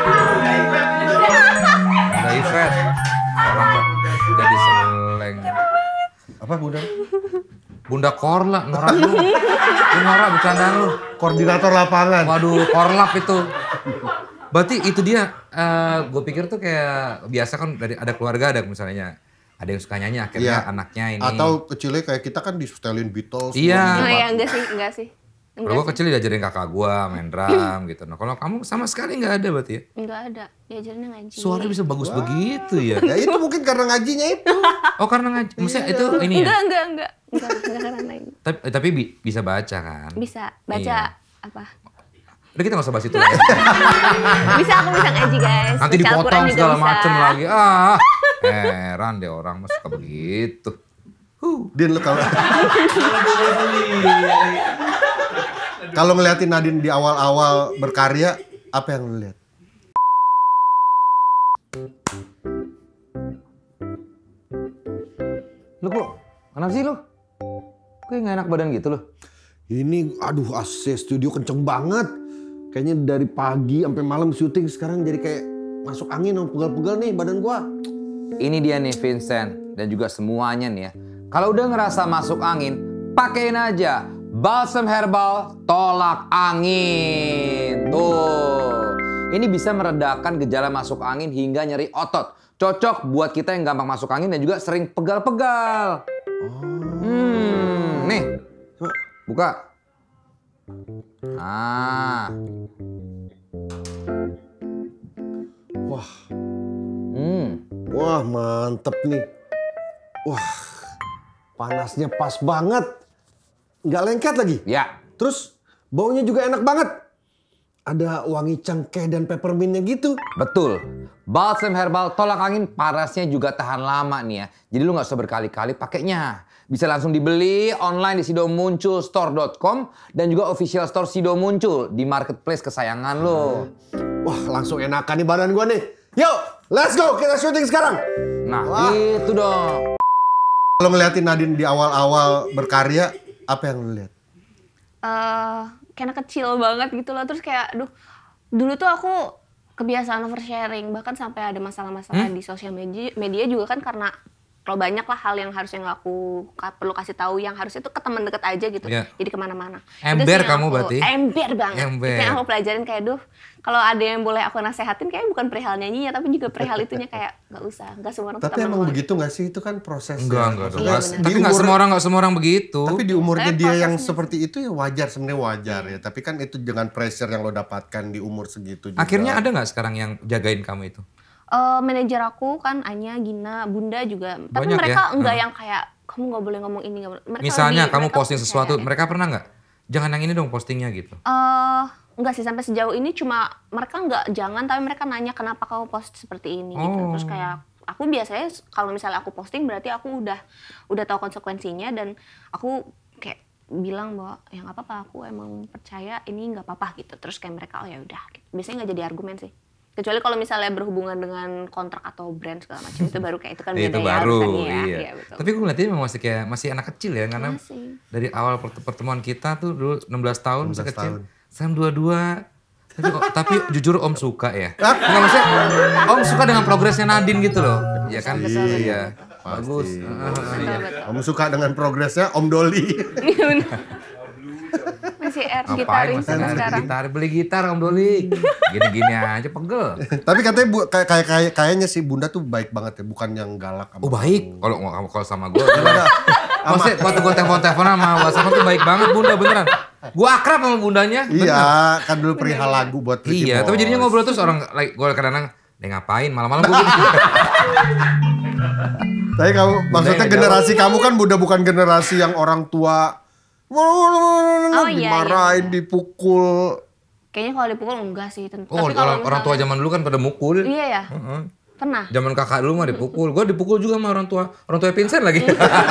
Bunda Ivet. Orang jadi seleng. Apa bunda? Bunda Korla, norak lu. Lu norak bercandaan lu. Koordinator lapangan. Waduh, korlap itu. Berarti itu dia, gue pikir tuh kayak biasa kan dari ada keluarga ada misalnya ada yang suka nyanyi akhirnya Iya. anaknya ini. Atau kecilnya kayak kita kan di setelin Beatles. Iya. semua Nah, di ya depan. enggak sih, enggak sih. Kalau Enggak gue kecil diajarin kakak gue main drum gitu. Nah kalau kamu sama sekali nggak ada berarti ya? Enggak ada. Diajarinnya ngaji. Suaranya bisa bagus begitu ya? Ya itu mungkin karena ngajinya itu. Oh karena ngaji, maksudnya itu ini ya? Enggak, enggak, enggak. Enggak, enggak karena ini. Tapi, tapi bi- bisa baca kan? Bisa baca Iya. apa? Udah kita gak usah bahas itu lagi. Bisa aku bisa ngaji, guys. Nanti Baca Al-Quran dipotong juga segala bisa. macem lagi. Ah, heran deh orang mas suka begitu. Huh. Din lu kalau kalau ngeliatin Nadine di awal-awal berkarya, apa yang lu lihat? Lu kok, kenapa sih lu? Kayak gak enak badan gitu loh. Ini aduh A C studio kenceng banget. Kayaknya dari pagi sampai malam syuting sekarang jadi kayak masuk angin sama pegal-pegal nih badan gua. Ini dia nih Vincent dan juga semuanya nih ya. Kalau udah ngerasa masuk angin, pakein aja balsam herbal tolak angin. Tuh. Ini bisa meredakan gejala masuk angin hingga nyeri otot. Cocok buat kita yang gampang masuk angin dan juga sering pegal-pegal. Hmm, nih. Coba buka. Ah. Wah, Hmm. wah mantep nih. Wah, panasnya pas banget. Nggak lengket lagi. Ya. Terus baunya juga enak banget. Ada wangi cengkeh dan peppermintnya gitu. Betul. Balsam herbal tolak angin panasnya juga tahan lama nih ya. Jadi lu nggak usah berkali-kali pakainya. Bisa langsung dibeli online di sido muncul store dot com dan juga official store Sido Muncul di marketplace kesayangan lo. Wah, langsung enakan nih badan gua nih. Yuk, let's go. Kita syuting sekarang. Nah, Wah. itu dong. Kalau ngeliatin Nadine di awal-awal berkarya, apa yang lu lihat? eh kayak anak kecil banget gitu loh. Terus kayak aduh, dulu tuh aku kebiasaan oversharing, bahkan sampai ada masalah-masalah di sosial media, media juga kan karena kalau banyak lah hal yang harusnya nggak aku ka- perlu kasih tahu, yang harusnya tuh ke teman deket aja gitu, Iya. jadi kemana-mana. Ember Itu sih yang kamu aku- berarti? Ember banget. Ember. Itu yang aku pelajarin kayak, duh, kalau ada yang boleh aku nasehatin kayak bukan perihal nyanyinya, tapi juga perihal itunya kayak nggak usah, nggak semua orang tuh Tapi teman emang sama. begitu gak sih? Itu kan proses. Enggak, ya. enggak dong. Iya, Nggak- benar. Tapi Di nggak umur- semua orang, nggak semua orang begitu. Tapi di umurnya Tapi dia yang prosesnya. seperti itu ya wajar, sebenarnya wajar ya. Tapi kan itu dengan pressure yang lo dapatkan di umur segitu juga. Akhirnya ada nggak sekarang yang jagain kamu itu? Eh, manajer aku kan Anya, Gina, Bunda juga. Tapi Banyak mereka ya? enggak Hmm. yang kayak kamu nggak boleh ngomong ini nggak boleh. Mereka Misalnya lebih- kamu mereka posting percaya sesuatu, ya. mereka pernah nggak? Jangan yang ini dong postingnya gitu. Eh, enggak sih sampai sejauh ini cuma mereka enggak jangan tapi mereka nanya kenapa kamu post seperti ini gitu. Oh. Terus kayak aku biasanya kalau misalnya aku posting berarti aku udah udah tahu konsekuensinya dan aku kayak bilang bahwa ya nggak apa-apa aku emang percaya ini nggak apa-apa gitu. Terus kayak mereka oh ya udah. Gitu. Biasanya nggak jadi argumen sih. Kecuali kalau misalnya berhubungan dengan kontrak atau brand segala macam itu baru kayak itu kan itu beda ya baru, urusannya ya. iya. Iya, betul. Tapi gue ngeliatnya memang masih kayak masih anak kecil ya, karena Masih. dari awal pert- pertemuan kita tuh dulu enam belas tahun masih enam belas kecil. tahun. Sekarang dua-dua. Tapi, tapi jujur Om suka ya. Enggak maksudnya Om suka dengan progresnya Nadine gitu loh. Ya kan? Betul, betul, Iya. Pasti. Bagus. Heeh, Betul, iya. betul. Om suka dengan progresnya Om Doli. Iya, benar. Masih air Ngapain gitaris masih sampai ada sekarang. gitar? Beli gitar Om Doli. Gini-gini aja pegel. Tapi katanya bu, kayak kayak kayak- kayaknya si Bunda tuh baik banget ya, bukan yang galak. sama Oh kamu. baik. Kalau kalau sama gue. Maksudnya waktu gue telepon-telepon sama WhatsApp tuh baik banget Bunda beneran. Gue akrab sama Bundanya. Iya, kan dulu perihal lagu buat Pretty Iya, tapi Boys. jadinya ngobrol terus orang like, gue kadang-kadang, "Deh ngapain malam-malam gue gitu." Tapi kamu maksudnya nggak generasi kamu kan udah bukan generasi yang orang tua Oh, iya, dimarahin, iya. dipukul. Kayaknya kalau dipukul enggak sih. Tentu. Oh, Tapi kalau orang, orang tua misalnya- zaman dulu kan pada mukul. Iya ya. Heeh. Pernah. Zaman kakak dulu mah dipukul. Gue dipukul juga sama orang tua. Orang tua Vincent lagi.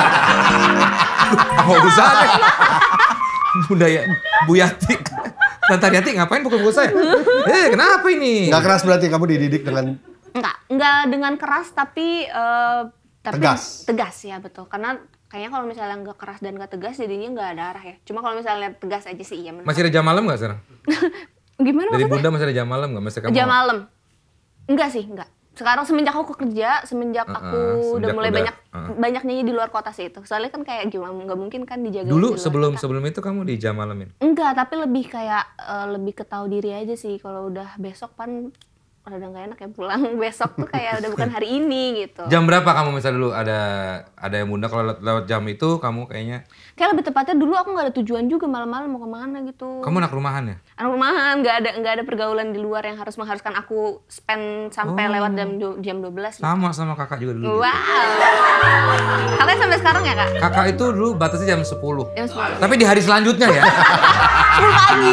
Apa urusannya? Bunda ya, Bu Yati. Tante Yati ngapain pukul pukul saya? Eh, kenapa ini? Nggak keras berarti kamu dididik dengan Enggak, enggak dengan keras tapi eh, tapi Tegas. tegas ya betul. Karena kayaknya kalau misalnya enggak keras dan enggak tegas jadinya enggak ada arah ya. Cuma kalau misalnya tegas aja sih iya. Masih ada jam malam nggak sekarang? Gimana Dari maksudnya? Bunda masih ada jam malam nggak? Masih kamu? Jam malam. Enggak sih, enggak. Sekarang semenjak aku kerja, semenjak Uh-uh, aku udah semenjak mulai udah, banyak uh-uh. banyak nyanyi di luar kota sih itu. Soalnya kan kayak gimana nggak mungkin kan dijaga Dulu di luar sebelum kota. sebelum itu kamu di jam malamin? Enggak, tapi lebih kayak eh, lebih ke tahu diri aja sih. Kalau udah besok kan rada nggak enak ya pulang besok tuh kayak udah bukan hari ini gitu. Jam berapa kamu misalnya dulu ada ada yang Bunda kalau lewat, lewat jam itu kamu kayaknya Kayak lebih tepatnya dulu aku nggak ada tujuan juga malam-malam mau kemana gitu. kamu anak rumahan ya? Anak rumahan, nggak ada nggak ada pergaulan di luar yang harus mengharuskan aku spend sampai Oh. lewat jam du- jam dua belas. Gitu. Sama sama kakak juga dulu. gitu. Wow. Kakak sampai sekarang ya kak? Kakak itu dulu batasnya jam sepuluh. Jam sepuluh. Tapi di hari selanjutnya ya. sepuluh pagi.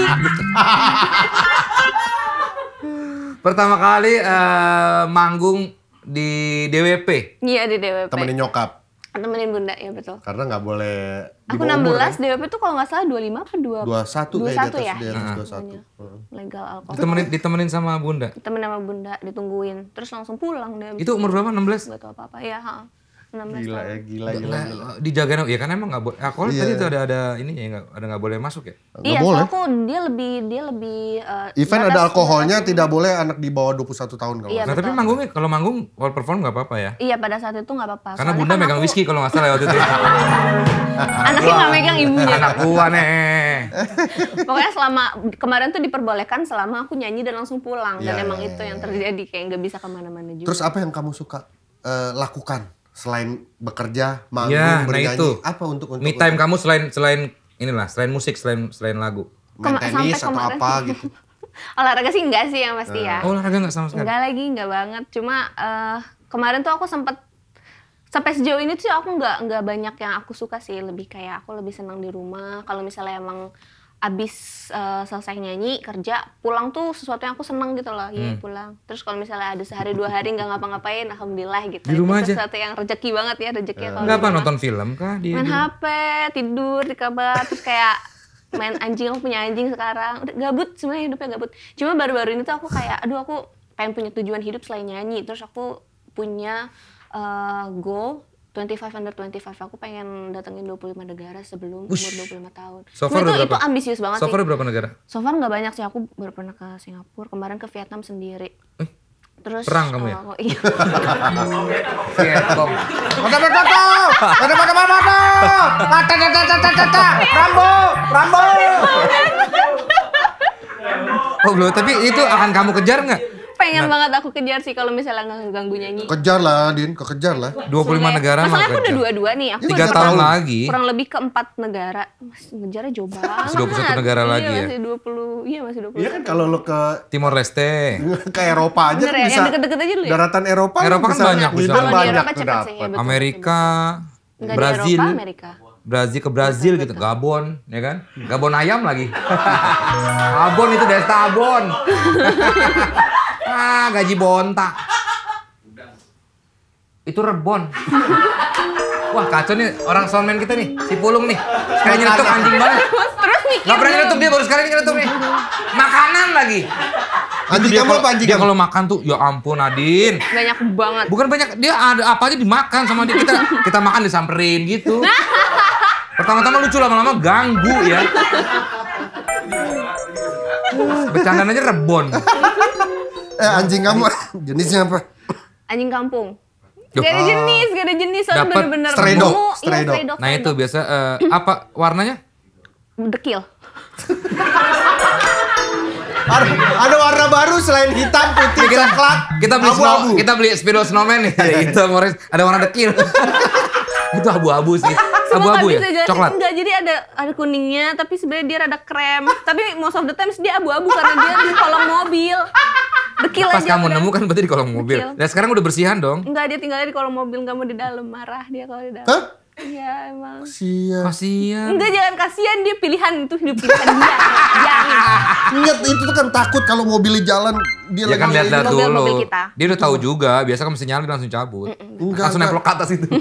Pertama kali eh, manggung di D W P. Iya di D W P. temenin nyokap. Temenin bunda, ya betul. Karena nggak boleh di Aku bawah enam umur, belas, kan? D W P tuh kalau nggak salah dua puluh lima apa dua dua puluh satu dua puluh kayak satu di ya? atas, di atas Heeh. dua puluh satu. Heeh. Legal alkohol. Ditemenin ditemenin sama Bunda. Temen sama bunda ditungguin, terus langsung pulang deh. Itu umur berapa? enam belas? Nggak tahu apa-apa, ya ha. enam belas Gila tahun. ya, gila gila. Nggak, dijagain, ya kan emang nggak boleh. Alkohol Iya. tadi itu ada ada ininya ya, nggak ada nggak boleh masuk ya. Nggak Iya, boleh. soalnya aku dia lebih dia lebih eh, Event batas- ada alkoholnya, tidak boleh anak di bawah dua puluh satu tahun kalau Iya, nggak Nah tapi betul. manggungnya kalau manggung kalau perform nggak apa-apa ya. Iya pada saat itu nggak apa-apa. Karena Soalnya Bunda kan megang aku- whisky kalau nggak salah waktu itu. Anaknya nggak megang ibunya. Anak gua nih. Pokoknya selama kemarin tuh diperbolehkan selama aku nyanyi dan langsung pulang dan Iya, emang iya, itu iya, yang iya. terjadi kayak nggak bisa kemana-mana juga. Terus apa yang kamu suka eh, lakukan selain bekerja, manggung, Ya, nah bernyanyi? itu. Apa untuk untuk Me time kamu selain selain inilah, selain musik, selain selain lagu. main Kema- tenis sampai atau kemarin. apa gitu? Olahraga sih enggak sih yang pasti ya. Oh, olahraga nggak sama sekali. Enggak lagi, enggak banget. Cuma eh, kemarin tuh aku sempet sampai sejauh ini tuh aku nggak nggak banyak yang aku suka sih. Lebih kayak aku lebih senang di rumah. Kalau misalnya emang abis eh, selesai nyanyi kerja pulang tuh sesuatu yang aku senang gitu loh. Iya pulang. Terus kalau misalnya ada sehari dua hari nggak ngapa-ngapain, alhamdulillah gitu. Di rumah Itu aja? sesuatu yang rezeki banget ya rezeki kalau Nggak di apa rumah. nonton film kah di? Main di- H P, tidur di kamar, terus kayak main anjing, aku punya anjing sekarang. Udah gabut, sebenarnya hidupnya gabut. Cuma baru-baru ini tuh aku kayak, aduh aku pengen punya tujuan hidup selain nyanyi. Terus aku punya uh, goal twenty-five under twenty-five. Aku pengen datengin dua puluh lima negara sebelum umur Ush. dua puluh lima tahun. So Cuma far itu, udah itu berapa? ambisius banget So far sih. berapa negara? So far nggak banyak sih, aku baru pernah ke Singapura, kemarin ke Vietnam sendiri. Terus perang kamu ya? oh, iya. Vietcong. Mata mata mata, mata mata mata, mata mata mata mata, Rambo, Rambo. Oh belum, tapi itu akan kamu kejar nggak? Pengen banget aku kejar sih kalau misalnya nggak ganggu nyanyi. Kejar lah, Din, kekejar lah. dua puluh lima negara mah Masalahnya aku udah kejar. dua-dua nih. Aku Tiga kurang- tahun lagi. Kurang lebih ke empat negara. Masih ngejarnya jauh banget. Masih dua puluh satu negara Iya, lagi ya? Masih dua puluh, iya masih dua puluh. Iya kan kalau lo ke Timor Leste. ke Eropa aja Bener kan ya, bisa. yang deket-deket aja dulu ya? Daratan Eropa, Eropa kan bisa banyak, ngider bisa. Kalau di banyak Eropa tuh cepet sih, ya, dapat. betul. Amerika, Nggak di Brazil, Eropa, Amerika. Brazil ke Brazil gitu, Gabon, ya kan? Gabon ayam lagi. Abon itu Desta Abon. ah, gaji bonta. Itu rebon. Wah kacau nih orang soundman kita nih, si Pulung nih. Sekali nyeletuk anjing banget. Terus mikir Gak pernah nyeletuk dia, baru sekali ini nyeletuk nih. Makanan lagi. Anjing Dia kamu kalau- apa anjing Dia kamu? kalau makan tuh, ya ampun Nadine. Banyak banget. Bukan banyak, dia ada apa aja dimakan sama dia. Kita kita makan disamperin gitu. Pertama-tama lucu, lama-lama ganggu ya. Bercandaan aja rebon. Eh anjing kamu jenisnya apa? Anjing kampung. Yuh. Gak ada jenis, gak ada jenis. Soalnya Dapet bener-bener stray dog, nemu. stray Iya, dog. stray dog. Nah stray itu dog. biasa eh, apa warnanya? Dekil. Ada, ada warna baru selain hitam, putih, Kita coklat, kita beli snow, abu-abu. kita beli Speedo Snowman nih. Ada hitam, orange, ada warna dekil. Itu abu-abu sih. Semua Abu-abu nggak ya? bisa jelasin. Coklat. Enggak, jadi ada ada kuningnya, tapi sebenarnya dia rada krem. Tapi most of the times dia abu-abu karena dia di kolong mobil. Dekil Pas aja. kamu udah. nemu kan berarti di kolong mobil. Dekil. Dan sekarang udah bersihan dong. Enggak, dia tinggalnya di kolong mobil, nggak mau di dalam. Marah dia kalau di dalam. Hah? Iya, emang. Sia. Kasian. Enggak, jangan kasihan, dia pilihan itu hidup pilihan dia. Jangan. Ingat itu tuh kan takut kalau mobil di jalan dia Ya kan lagi- lihat-lihat Mobil- dulu. mobil kita. Dia udah tahu juga, biasa kan mesti nyalin langsung cabut. Enggak, langsung enggak. nempel ke atas itu.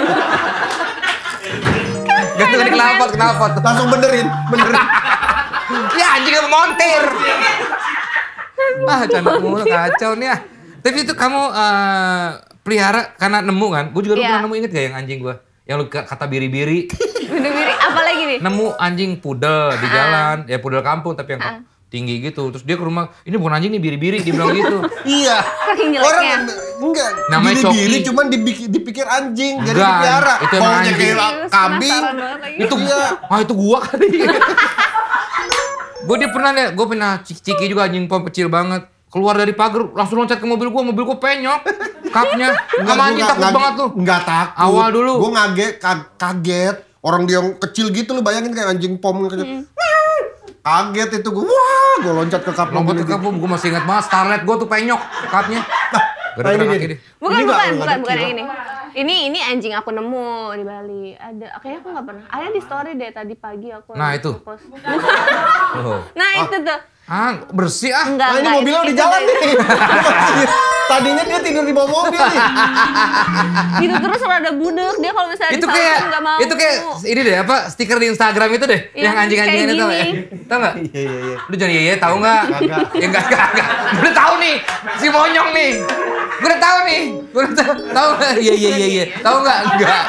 Gak tuh knalpot, knalpot. Langsung benerin, benerin. Ya anjing mau montir. Ah, canda mulu kacau nih ah. Tapi itu kamu eh, pelihara karena nemu kan? Gue juga dulu Iya. pernah nemu, inget gak yang anjing gue? Yang lu k- kata biri-biri. Bener-bener, apa lagi nih? Nemu anjing pudel di jalan. Ya pudel kampung tapi yang Ah. tinggi gitu. Terus dia ke rumah, ini bukan anjing nih biri-biri. Dia bilang gitu. Iya. Saking jeleknya. Orang enggak Namanya biri-biri Coki. cuman dipikir, dipikir anjing, jadi Enggak, dipelihara. itu emang Baunya anjing. kayak Serius, kambing. penasaran banget lagi. Itu Iya. ah itu gua kali. Gue dia pernah lihat, gue pernah ciki-ciki juga anjing pom kecil banget. Keluar dari pagar, langsung loncat ke mobil gua, mobil gua penyok. Kapnya, Enggak, sama anjing gua takut nggak- banget tuh. Enggak takut. Awal dulu. Gue ngaget, ka- kaget. Orang dia yang kecil gitu lu bayangin kayak anjing pom yang kecil. Kaget itu gue, wah, gue loncat ke kap Lompat mobil ke itu. kap, gue masih ingat banget. Starlet gue tuh penyok kapnya. Gara-gara ini kaki dia. dia. Bukan, Ini nggak- bukan, nggak bukan, ada bukan kira. yang ini. Ini ini anjing aku nemu di Bali. Ada, kayaknya aku nggak pernah. Ada di story deh tadi pagi aku. Nah, lagi itu. post. Oh. Nah itu tuh. Ah, bersih ah. Enggak, Nah ini enggak, mobilnya itu- di itu jalan enggak. nih. Tadinya dia tidur di bawah mobil nih. Gitu terus rada budek dia kalau misalnya Itu disalin kayak, nggak mau. itu kayak ini deh apa stiker di Instagram itu deh, Iya, yang anjing-anjingnya kayak itu tau ya? gini. Tau nggak? Iya iya iya. Lu jangan iya iya tahu nggak? Kagak. Ya enggak enggak enggak. Gue udah tahu nih si monyong nih. Gue udah tahu nih. Gue udah tahu. Tahu nggak? Iya iya iya iya. Tahu nggak? Enggak.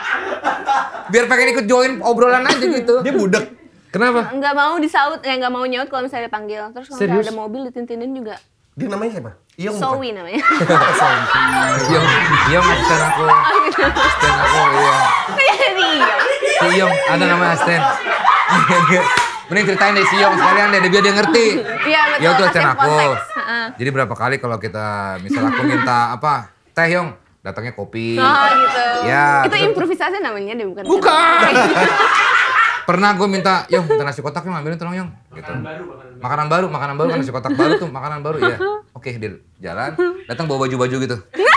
Biar pengen ikut join obrolan aja gitu. Dia budek. Kenapa? Nggak mau disaut, ya nggak mau nyaut kalau misalnya dipanggil. Terus kalau Serius? misalnya ada mobil ditintinin juga. Dia namanya siapa? Iyong bukan? Sowi namanya. Iyong, Iyong asisten aku. Asisten aku, iya. Kayak dia. Si Iyong, ada nama asisten. Mending ceritain deh si Iyong sekalian deh, biar dia ngerti. Iya betul. Ya itu asisten kasih aku. konteks. Heeh. Jadi berapa kali kalau kita, misal aku minta apa, teh Yong, datangnya kopi. Oh gitu. Ya, Itu terus- improvisasi namanya deh bukan. Bukan. Pernah gue minta, Yong, minta nasi kotak Yong, ambilin tolong Yong. Gitu. Makanan baru, makanan baru, kan nasi kotak baru tuh, makanan baru ya. Oke, dia jalan, datang bawa baju-baju gitu.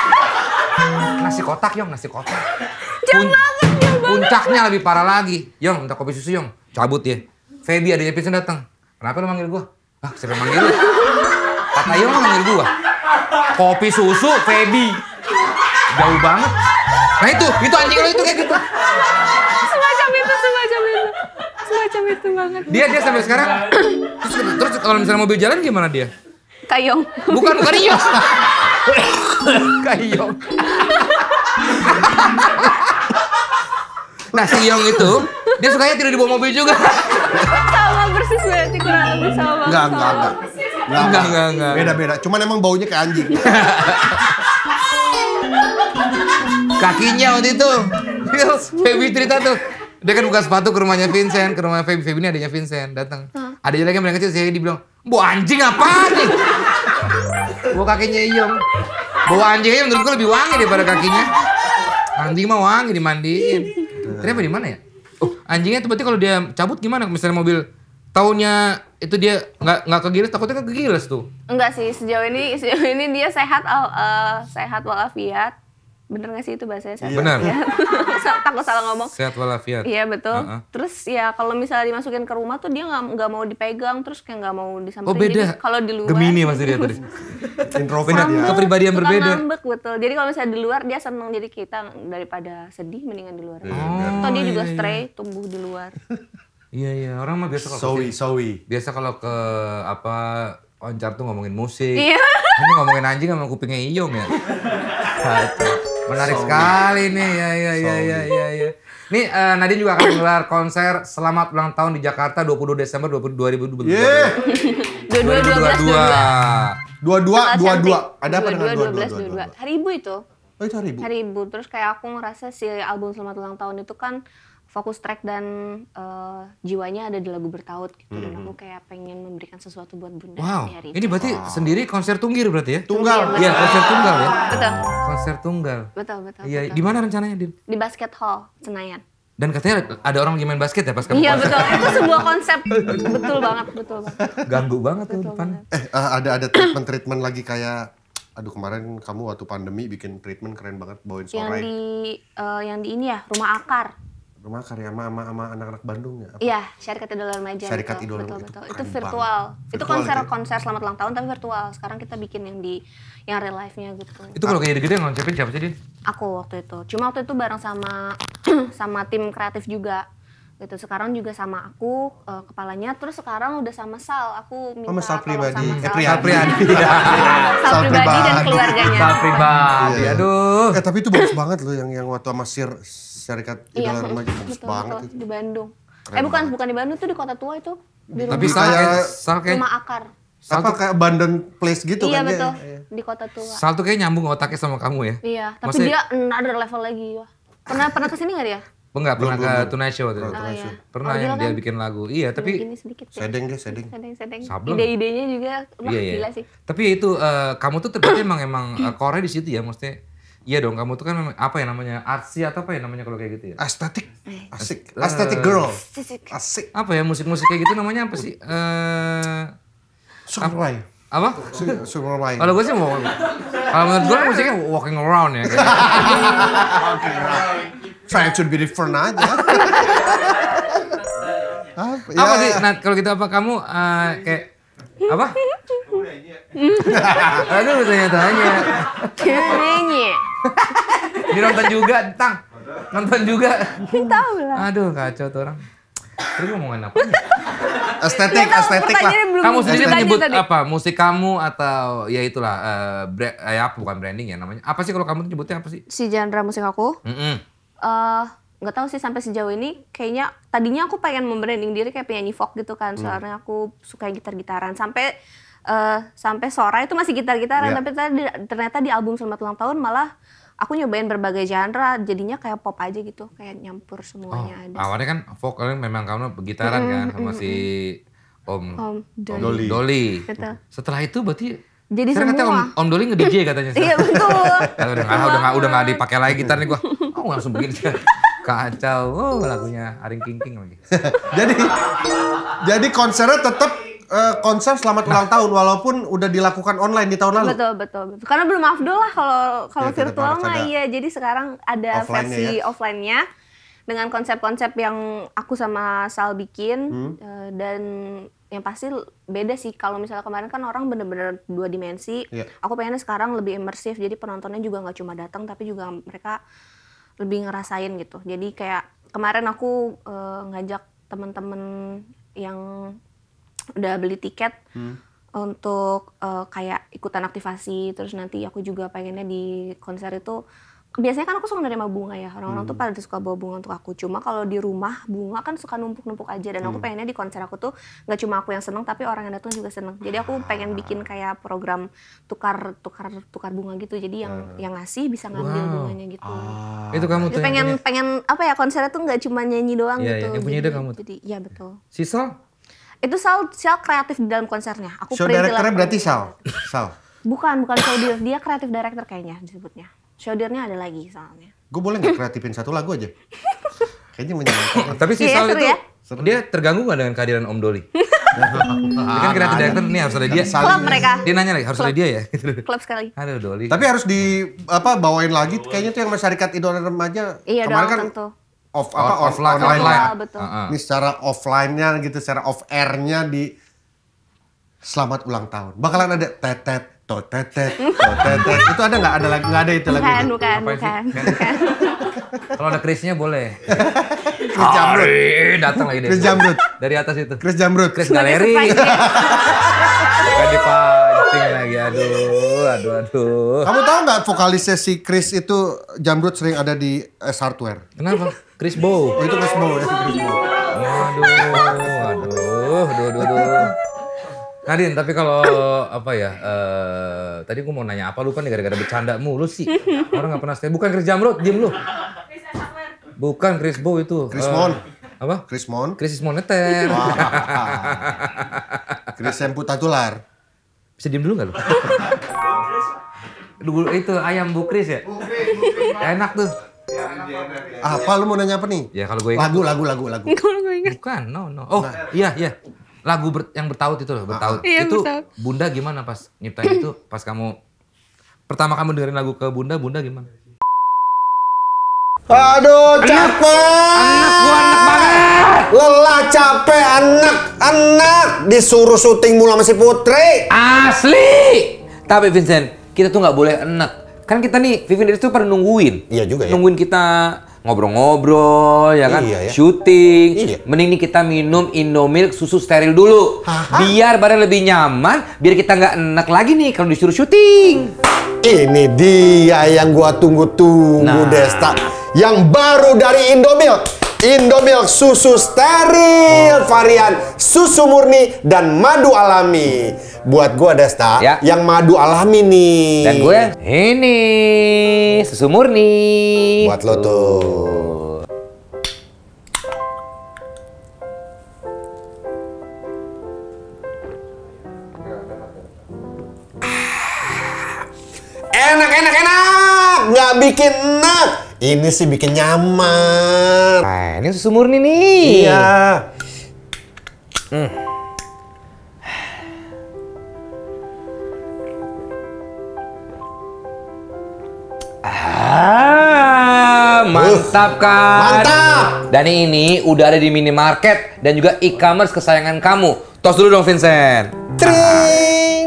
Nasi kotak Yong, nasi kotak. Pun- puncaknya lebih parah lagi. Yong, minta kopi susu Yong. Cabut ya. Feby adanya Vincent datang. Kenapa lu manggil gua? Ah, siapa yang manggil lu? Kata Yong lu manggil gua. Kopi susu Feby. Jauh banget. Nah itu, itu anjing lu itu kayak gitu. Semacam itu, semacam itu. Semacam itu banget. Dia dia sampai sekarang terus, terus kalau misalnya mobil jalan gimana dia? Kayong. Bukan bukan Iyong. Kayak Iyong. Nah si Iyong itu dia sukanya tidur di bawah mobil juga. Sama persis berarti kurang lebih sama. Enggak, enggak, sama. enggak. Enggak, enggak, enggak. Beda-beda. Cuman emang baunya kayak anjing. Kakinya waktu itu. Feby cerita tuh. Dia kan buka sepatu ke rumahnya Vincent, ke rumah Feby. Feby ini adanya Vincent, datang. Adanya lagi yang paling kecil, saya dibilang, "Bu anjing apaan nih?" Bawa kakinya Iyong. Bawa anjingnya menurut gue lebih wangi daripada kakinya. Anjing mah wangi dimandiin. Ternyata di mana ya? Oh, anjingnya tuh berarti kalau dia cabut gimana? Misalnya mobil taunya itu dia nggak nggak kegiles, takutnya kan kegiles tuh. Enggak sih, sejauh ini sejauh ini dia sehat al, eh, sehat walafiat. Bener gak sih itu bahasanya sehat? Benar. walafiat? Takut salah ngomong. Sehat walafiat. Iya betul. Uh-uh. Terus ya kalau misalnya dimasukin ke rumah tuh dia nggak nggak mau dipegang, terus kayak nggak mau disamperin. Oh beda. Jadi kalau di luar Gemini maksudnya dia tadi. Introvert Benar, ya. kepribadian suka berbeda. ngambek betul. Jadi kalau misalnya di luar dia seneng, jadi kita daripada sedih mendingan di luar. Atau dia juga stray tumbuh di luar. Iya iya, orang mah biasa kalau Sowi, sowi. biasa kalau ke apa Koncar tuh ngomongin musik. Iya. Ini ngomongin anjing sama kupingnya Iyom ya. Kacau. Menarik sekali nih, ya ya ya ya ya. ya. Nih uh, Nadine juga akan menggelar konser selamat ulang tahun di Jakarta dua puluh dua Desember dua ribu dua puluh dua. Yeah. dua dua dua belas dua dua. Dua dua dua dua. Ada apa dengan dua dua dua dua? Hari Ibu itu. Oh itu hari Ibu. Hari Ibu. Terus kayak aku ngerasa si album Selamat Ulang Tahun itu kan fokus track dan uh, jiwanya ada di lagu Bertaut gitu. Dan aku kayak pengen memberikan sesuatu buat Bunda Wow, di hari ini itu. berarti sendiri konser tunggir berarti ya? Tunggal. Iya, konser tunggal ya. Betul. Konser tunggal. Betul, betul. Iya, betul. di mana rencananya, Din? Di Basket Hall Senayan. Dan katanya ada orang lagi main basket ya pas kamu Iya konser? betul, itu sebuah konsep. Betul banget, betul banget. Ganggu banget tuh Betul depan. banget. Eh uh, ada ada treatment treatment lagi kayak, aduh kemarin kamu waktu pandemi bikin treatment keren banget bawain Yang Sorai. di uh, yang di ini ya, Rumah Akar. Rumah karya sama sama sama anak-anak Bandung ya. Apa? Iya, Syarikat Idola Remaja. Syarikat betul, Idola betul, itu betul. keren Itu banget. virtual. Itu Virtual konser itu. konser selamat ulang tahun tapi virtual. Sekarang kita bikin yang di yang real life-nya gitu. Itu kalau kayak gede-gede ngoncepin siapa sih, Din? Aku waktu itu. Cuma waktu itu bareng sama sama tim kreatif juga. Gitu. Sekarang juga sama aku uh, kepalanya, terus sekarang udah sama Sal. Aku minta Sama Sal tolong pribadi. sama Eh, Sal. Priyadi. Priyadi. Sal Sal pribadi dan pribadi. keluarganya. Sal pribadi, Iya. aduh. Eh tapi itu bagus banget loh yang yang waktu sama Sir Syarikat Iya, Idola Remaja bagus betul, banget betul, itu. di Bandung. Keren eh bukan, banget. bukan di Bandung, itu di Kota Tua itu. Di Tapi rumah, Sal Kayak- kayak Sal kayak rumah Akar. Sal Apa tuh, kayak abandoned place gitu Iya kan betul, ya? di Kota Tua. Sal tuh kayak nyambung otaknya sama kamu ya? Iya, tapi Maksudnya- dia another level lagi. Wah. Pernah pernah kesini nggak dia? Enggak pernah Belum, ke belum. Tonight Show tuh. Oh, iya. Pernah Oh, yang gila dia kan? bikin lagu. Iya, tapi Gini sedikit sih. Sedeng deh, sedeng. Sedeng-sedeng. Sablon. Ide-idenya juga, wah iya, iya. gila sih. Tapi itu eh, kamu tuh ternyata emang emang eh, core di situ ya, maksudnya. Iya dong, kamu tuh kan memang apa ya namanya? Artsy atau apa ya namanya kalau kayak gitu ya? Aesthetic. Asik. Eh. Aesthetic girl. Sisik. Asik. Apa ya musik-musik kayak gitu namanya apa sih? Eh Superway. apa? Superway. Kalau gue sih mau, kalau menurut gue musiknya walking around ya. Kayak. Try to be different aja. Apa, Apa ya. sih? Nah kalau gitu apa kamu eh, kayak apa? Aduh tanya-tanya. Kayaknya. Ini nonton juga, Tang. Nonton juga. Tahu lah. Aduh kacau tuh orang. Terus gue ngomongin apa? Estetik, Nggak tahu, estetik lah. pertanyaannya belum Kamu sendiri ditanya menyebut tadi. apa? Musik kamu atau ya itulah eh bra- eh, apa bukan branding ya namanya? Apa sih kalau kamu tuh nyebutnya apa sih? Si genre musik aku, Mm-mm. eh nggak tahu sih sampai sejauh ini kayaknya tadinya aku pengen membranding diri kayak penyanyi folk gitu kan, soalnya aku suka gitar-gitaran sampai eh sampai Sora itu masih gitar-gitaran, Iya. tapi tadi ternyata di album Selamat Ulang Tahun malah aku nyobain berbagai genre, jadinya kayak pop aja gitu, kayak nyampur Oh, semuanya ada. awalnya kan vokalnya memang kamu begitaran kan sama si Om Om Doli. Doli. Doli. Betul. Setelah itu berarti Jadi sekarang katanya Om, semua. Om Doli nge-D J katanya. Iya betul. Kalau udah nggak udah nggak udah nggak dipakai lagi gitar nih gua. Oh langsung begini. Kacau. Oh lagunya Aring King King lagi. Jadi jadi konsernya tetap eh, konser selamat ulang tahun walaupun udah dilakukan online di tahun lalu. Betul, betul, betul. Karena belum afdol lah kalau kalau Iya, tetap virtual harus mah ada iya. Jadi sekarang ada offline-nya versi ya. offline-nya dengan konsep-konsep yang aku sama Sal bikin Hmm. eh, dan yang pasti beda sih. Kalau misalnya kemarin kan orang bener-bener dua dimensi. Iya. Aku pengennya sekarang lebih imersif. Jadi penontonnya juga nggak cuma datang tapi juga mereka lebih ngerasain gitu. Jadi kayak kemarin aku eh, ngajak teman-teman yang udah beli tiket Hmm. untuk eh, kayak ikutan aktivasi, terus nanti aku juga pengennya di konser itu biasanya kan aku suka nerima bunga ya, orang-orang Hmm. tuh pada suka bawa bunga untuk aku. Cuma kalau di rumah bunga kan suka numpuk-numpuk aja, dan aku Hmm. pengennya di konser aku tuh nggak cuma aku yang seneng tapi orang yang datang juga seneng. Jadi aku pengen bikin kayak program tukar tukar tukar bunga gitu, jadi yang yang ngasih bisa ngambil Wow. bunganya gitu. Itu kamu Jadi tuh yang pengen punya. pengen apa ya, konsernya tuh nggak cuma nyanyi doang Iya, gitu. iya, yang punya ide jadi, kamu tuh. Jadi iya betul. Si Sal? Itu Sal, Sal kreatif di dalam konsernya. Aku Show perintilan- directornya berarti Sal. Sal. Bukan, bukan show deal. Dia kreatif director kayaknya disebutnya. Show deal-nya ada lagi soalnya. Gue boleh nggak kreatifin satu lagu aja? Kayaknya menyenangkan. Tapi si Iya, Sal seru itu ya? dia terganggu nggak dengan kehadiran Om Doli? Dia kan kreatif director nih harus ada dia. Klub mereka. Dia nanya lagi harus ada dia ya. Klub sekali. Aduh Doli. Tapi harus di apa bawain lagi kayaknya tuh yang masyarakat idola remaja. Iya Kemarin dong, kan tentu. off apa Oh, off, offline, online. online. Betul, betul. Heeh. Ini secara offline-nya gitu, secara off air-nya di selamat ulang tahun. Bakalan ada tetet, to tetet, to tetet. Itu ada nggak? Ada lagi? Nggak ada itu lagi. Bukan, bukan, Apa sih? bukan. bukan. Kalau ada Krisnya boleh. Chris Jamrut. Hari, datang lagi deh. Chris Jamrut. Dari atas itu. Chris Jamrut. Chris Sebagai Galeri. surprise-nya. Bukan di aduh, aduh. Kamu tahu nggak vokalisnya si Chris itu Jamrud sering ada di S Hardware? Kenapa? Chris Bow. Oh, itu Chris Bow ya, Chris Bow. Waduh, aduh, aduh, aduh, aduh. Nadine, tapi kalau apa ya, eh tadi gue mau nanya apa lupa nih gara-gara bercanda mulu sih. Orang nggak pernah stay. Bukan Chris Jamrud, diem lu. Bukan Chris Bow itu. Chris Eh, Mon. Apa? Chris Mon. Chris Moneter. Chris Sempu Tatular. Bisa diem dulu nggak lu? Dulu itu ayam Bu Chris ya? Enak tuh. Apa lu mau nanya apa nih? Ya kalau gue ingat. Lagu, lagu, lagu, lagu. Kalau gue ingat. Bukan, no, no. Oh, iya, iya. Lagu ber- yang bertaut itu loh, bertaut. Iya, itu bertaut. Bunda gimana pas nyiptain itu? Pas kamu pertama kamu dengerin lagu ke Bunda, Bunda gimana? Aduh, capek. Anak gua anak banget. Lelah, capek, anak, anak. Disuruh syuting mulu sama si Putri. Asli. Tapi Vincent, kita tuh nggak boleh enak. Kan kita nih, Vivi Dennis tuh pada nungguin. Iya juga ya. Nungguin kita ngobrol-ngobrol, ya kan? Iya ya. Syuting. Iya. Mending nih kita minum Indomilk susu steril dulu. Haha. Biar badan lebih nyaman, biar kita nggak enak lagi nih kalau disuruh syuting. Ini dia yang gua tunggu-tunggu, Nah. Desta. Yang baru dari Indomilk. Indomilk susu steril varian susu murni dan madu alami. Buat gua Desta, Ya. yang madu alami nih. Dan gue ini susu murni. Buat lo tuh. Enak, enak, enak. Nggak bikin enak. Ini sih bikin nyaman. Nah, ini susu murni nih. Iya. Ah, mantap kan? Mantap. Dan ini udah ada di minimarket dan juga e-commerce kesayangan kamu. Tos dulu dong Vincent. Tring.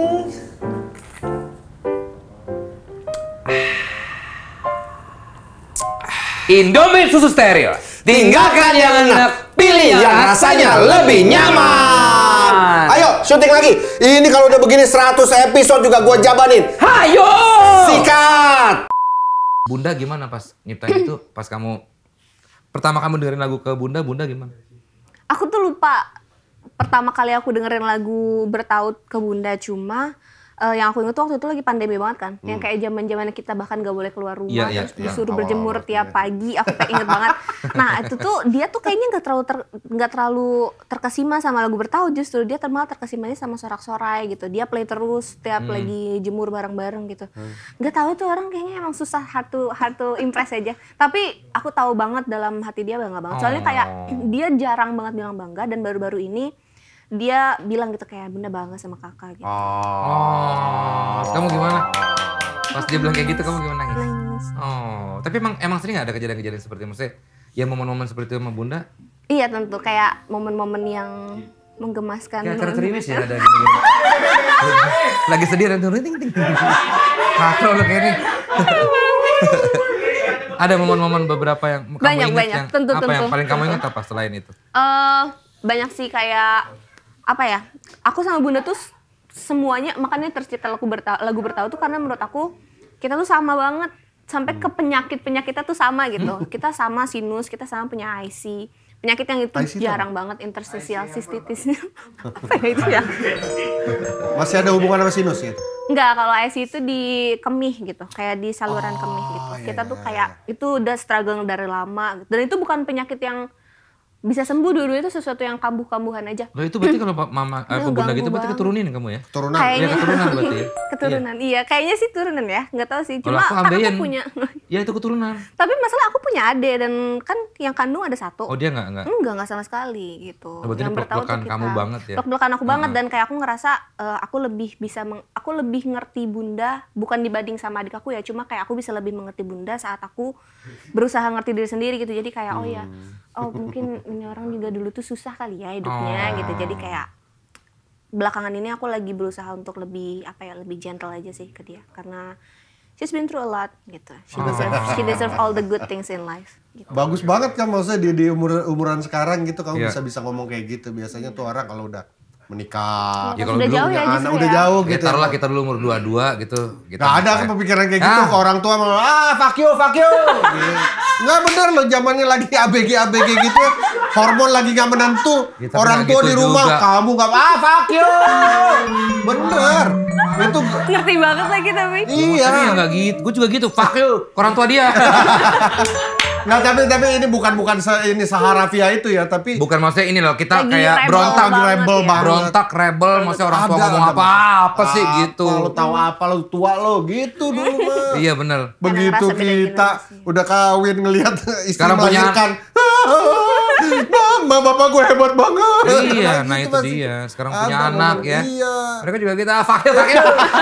Indomie susu steril. Tinggalkan yang enak, pilih yang rasanya lebih nyaman. Ayo, syuting lagi. Ini kalau udah begini seratus episode juga gua jabanin. Hayo! Sikat. Bunda gimana pas nyiptain itu? Pas kamu pertama kamu dengerin lagu ke Bunda, Bunda gimana? Aku tuh lupa pertama kali aku dengerin lagu Bertaut ke Bunda, cuma eh, yang aku ingat tuh waktu itu lagi pandemi banget kan, yang kayak zaman-zamannya kita bahkan gak boleh keluar rumah, Iya, iya, terus iya. disuruh Awal-awal berjemur banget, tiap iya. pagi, aku kayak inget banget. Nah itu tuh dia tuh kayaknya nggak terlalu ter, nggak terlalu terkesima sama lagu Bertaut, justru dia malah terkesimanya sama sorak-sorai gitu. Dia play terus tiap Hmm. lagi jemur bareng-bareng gitu. Nggak tahu tuh orang kayaknya emang susah hard to, hard to impress aja. Tapi aku tahu banget dalam hati dia bangga banget. Soalnya kayak Oh. dia jarang banget bilang bangga, dan baru-baru ini dia bilang gitu kayak Bunda bangga sama kakak gitu. Oh, kamu gimana? Pas dia bilang kayak gitu, kamu gimana nangis? Nangis. Oh, tapi emang emang sering nggak ada kejadian-kejadian seperti itu? Maksudnya, ya momen-momen seperti itu sama Bunda? Iya tentu, kayak momen-momen yang menggemaskan. Kayak acara trimis ya ada gini-gini. Lagi sedih dan turun ting ting ting. Kacau lo kayak ini. Ada momen-momen beberapa yang kamu Banyak, ingat banyak. yang Tentu, apa yang tentu. paling kamu ingat apa selain itu? Eh, banyak sih kayak apa ya? Aku sama Bunda tuh s- semuanya, makanya tercipta lagu bertaut, lagu bertaut tuh karena menurut aku kita tuh sama banget, sampai ke penyakit-penyakit tuh sama gitu. Kita sama sinus, kita sama punya I C. Penyakit yang itu I C itu jarang banget, interstitial cystitis. Apa ya itu ya? Masih ada hubungan sama sinus gitu? Enggak, kalau I C itu di kemih gitu, kayak di saluran kemih gitu. iya, Kita tuh iya, kayak itu udah struggle dari lama gitu. Dan itu bukan penyakit yang bisa sembuh, dua-duanya itu sesuatu yang kambuh-kambuhan aja. Lo itu berarti kalau Pak mama eh, Itu ke Bunda ganggu gitu berarti banget. keturunin kamu ya? Turunan. Kayak- Ya keturunan berarti ya. Keturunan, iya. Kayaknya sih turunan ya, nggak tahu sih. Kalau Cuma aku kan ambeien. aku punya, Ya itu keturunan. tapi masalah aku punya adik dan kan yang kandung ada satu. Oh dia nggak nggak. Enggak, enggak sama sekali gitu. Oh, berarti ini bertaut tuh peluk-pelukan kita. kamu banget ya? Peluk-pelukan aku banget, Heeh. dan kayak aku ngerasa eh, aku lebih bisa, meng- aku lebih ngerti Bunda, bukan dibanding sama adik aku ya, cuma kayak aku bisa lebih mengerti Bunda saat aku berusaha ngerti diri sendiri gitu. Jadi kayak oh ya, oh mungkin ini orang juga dulu tuh susah kali ya hidupnya Oh. gitu. Jadi kayak belakangan ini aku lagi berusaha untuk lebih apa ya, lebih gentle aja sih ke dia, karena she's been through a lot gitu. She deserve, she deserve all the good things in life. Gitu. Bagus banget kan maksudnya di, di umur umuran sekarang gitu kamu Iya. bisa bisa ngomong kayak gitu. Biasanya tuh orang kalau udah menikah. Ya, Pas kalau udah dulu jauh punya ya anak, justru udah ya. jauh Ya gitu. taruhlah kita dulu umur dua-dua gitu. Kita Gak ada nikah. pemikiran kayak gitu Ah. ke orang tua malah, ah fuck you, fuck you. Gitu. Nggak bener loh, zamannya lagi A B G A B G gitu, hormon lagi nggak menentu. Ya, tapi Orang nggak tua gitu di rumah, juga. kamu nggak, ah fuck you. Bener. Itu Ngerti banget lagi tapi. iya. Tapi ya nggak gitu, gue juga gitu, fuck you, orang tua dia. Nggak, tapi tapi ini bukan bukan se, ini Saharafia itu ya, tapi Bukan maksudnya ini loh, kita Lagi kayak rebel berontak, banget rebel ya. banget. berontak, rebel, maksudnya orang tua Ada, ngomong ada, apa, apa sih apa, gitu. Lu tahu apa, lu tua lo gitu dulu mah. Iya bener. Begitu Karena rasa beda kita generasi. udah kawin ngelihat istri Sekarang punya- melahirkan. Mama bapak gue hebat banget. Iya, Gitu nah itu masih. dia. Sekarang punya Ada anak momen, ya. Iya. Mereka juga kita, ah, fuck you, fuck you.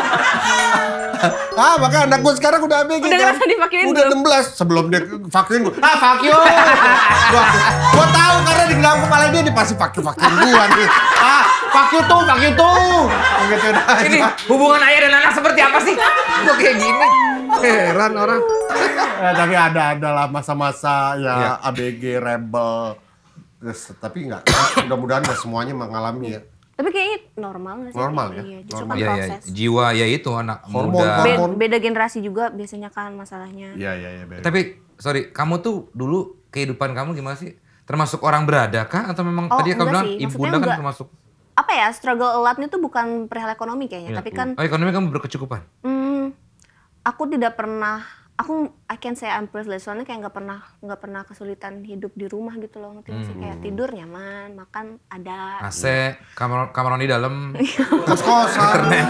Ah, maka anak gue sekarang udah A B G Udah kan. ngerasa dipakein Udah belum? enam belas sebelum dia vakin gue. Ah, fuck you. gua, gua tahu karena di dalam kepala dia dia pasti fuck you fuck you gua nih. Ah, fuck you tuh, fuck you tuh. Gitu dah. Ini hubungan ayah dan anak seperti apa sih? Kok kayak gini? Heran orang. Eh, tapi ada adalah masa-masa ya Iya. A B G rebel. Terus, tapi enggak, mudah-mudahan nggak semuanya mengalami ya. Tapi kayaknya normal nggak sih? Normal ya? Iya, justru Normal. kan Iya, iya. proses. Jiwa ya itu anak Hormon, muda. hormon. Be- beda generasi juga biasanya kan masalahnya. Iya, iya, iya. baik. Tapi sorry, kamu tuh dulu kehidupan kamu gimana sih? Termasuk orang berada kah? Atau memang Oh, tadi kamu enggak bilang sih. ibu Maksudnya bunda kan enggak. termasuk? Apa ya, struggle a lot-nya tuh bukan perihal ekonomi kayaknya, Iya. tapi kan Oh, ekonomi kamu berkecukupan? hmm, aku tidak pernah, aku I can say I'm privileged, soalnya kayak nggak pernah nggak pernah kesulitan hidup di rumah gitu loh, ngerti nggak sih? Hmm. Kayak tidur nyaman, makan ada. A C, kamar kamar mandi dalam, Kos-kosan. internet.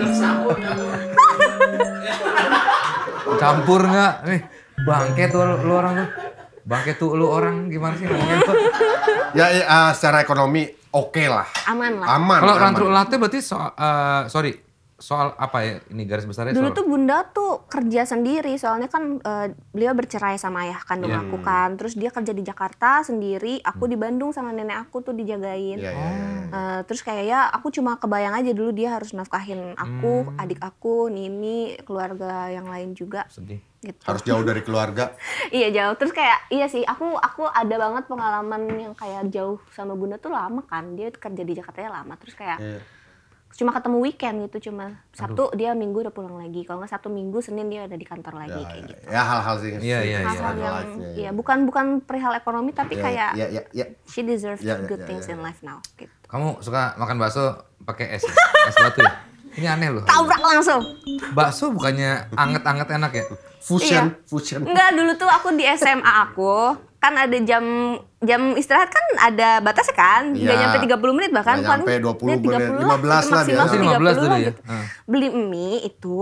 Campur nggak? Nih, bangke tuh lu, lu orang tuh. Bangke tuh lu orang gimana sih ngomongnya tuh? Ya, ya eh, secara ekonomi oke lah. Aman lah. Aman. Kalau aman. rantru latte berarti soal, eh, sorry, soal apa ya? Ini garis besarnya Dulu soal. tuh bunda tuh kerja sendiri, soalnya kan eh, beliau bercerai sama ayah kandung Iya. aku kan. Terus dia kerja di Jakarta sendiri, aku di Bandung sama nenek aku tuh dijagain. Iya, iya, iya. Eh, terus kayak ya aku cuma kebayang aja dulu dia harus nafkahin aku, Hmm. adik aku, Nini, keluarga yang lain juga. Sedih. Gitu. Harus jauh dari keluarga. Iya jauh. Terus kayak iya sih, aku aku ada banget pengalaman yang kayak jauh sama bunda tuh lama kan. Dia kerja di Jakarta lama. Terus kayak Iya. cuma ketemu weekend gitu, cuma Sabtu dia Minggu udah pulang lagi. Kalau nggak Sabtu Minggu Senin dia udah di kantor lagi Ya, kayak gitu. ya hal-hal sih. Iya, iya, iya. Hal-hal yang life-nya, iya bukan bukan perihal ekonomi tapi Ya, kayak ya, ya, ya. she deserves Ya, ya, good ya, things ya, in ya. life now gitu. Kamu suka makan bakso pakai es, ya? Es batu ya? Ini aneh loh. Tabrak langsung. Bakso bukannya anget-anget enak ya? Fusion, Iya. fusion. Enggak, dulu tuh aku di S M A aku kan ada jam jam istirahat kan ada batasnya kan, nggak Iya. nyampe tiga puluh menit bahkan Nggak paling nyampe dua puluh ya tiga menit, puluh lima belas lah maksimal biasa. tiga lima belas puluh dulu lah ya? gitu. Ah. Beli mie itu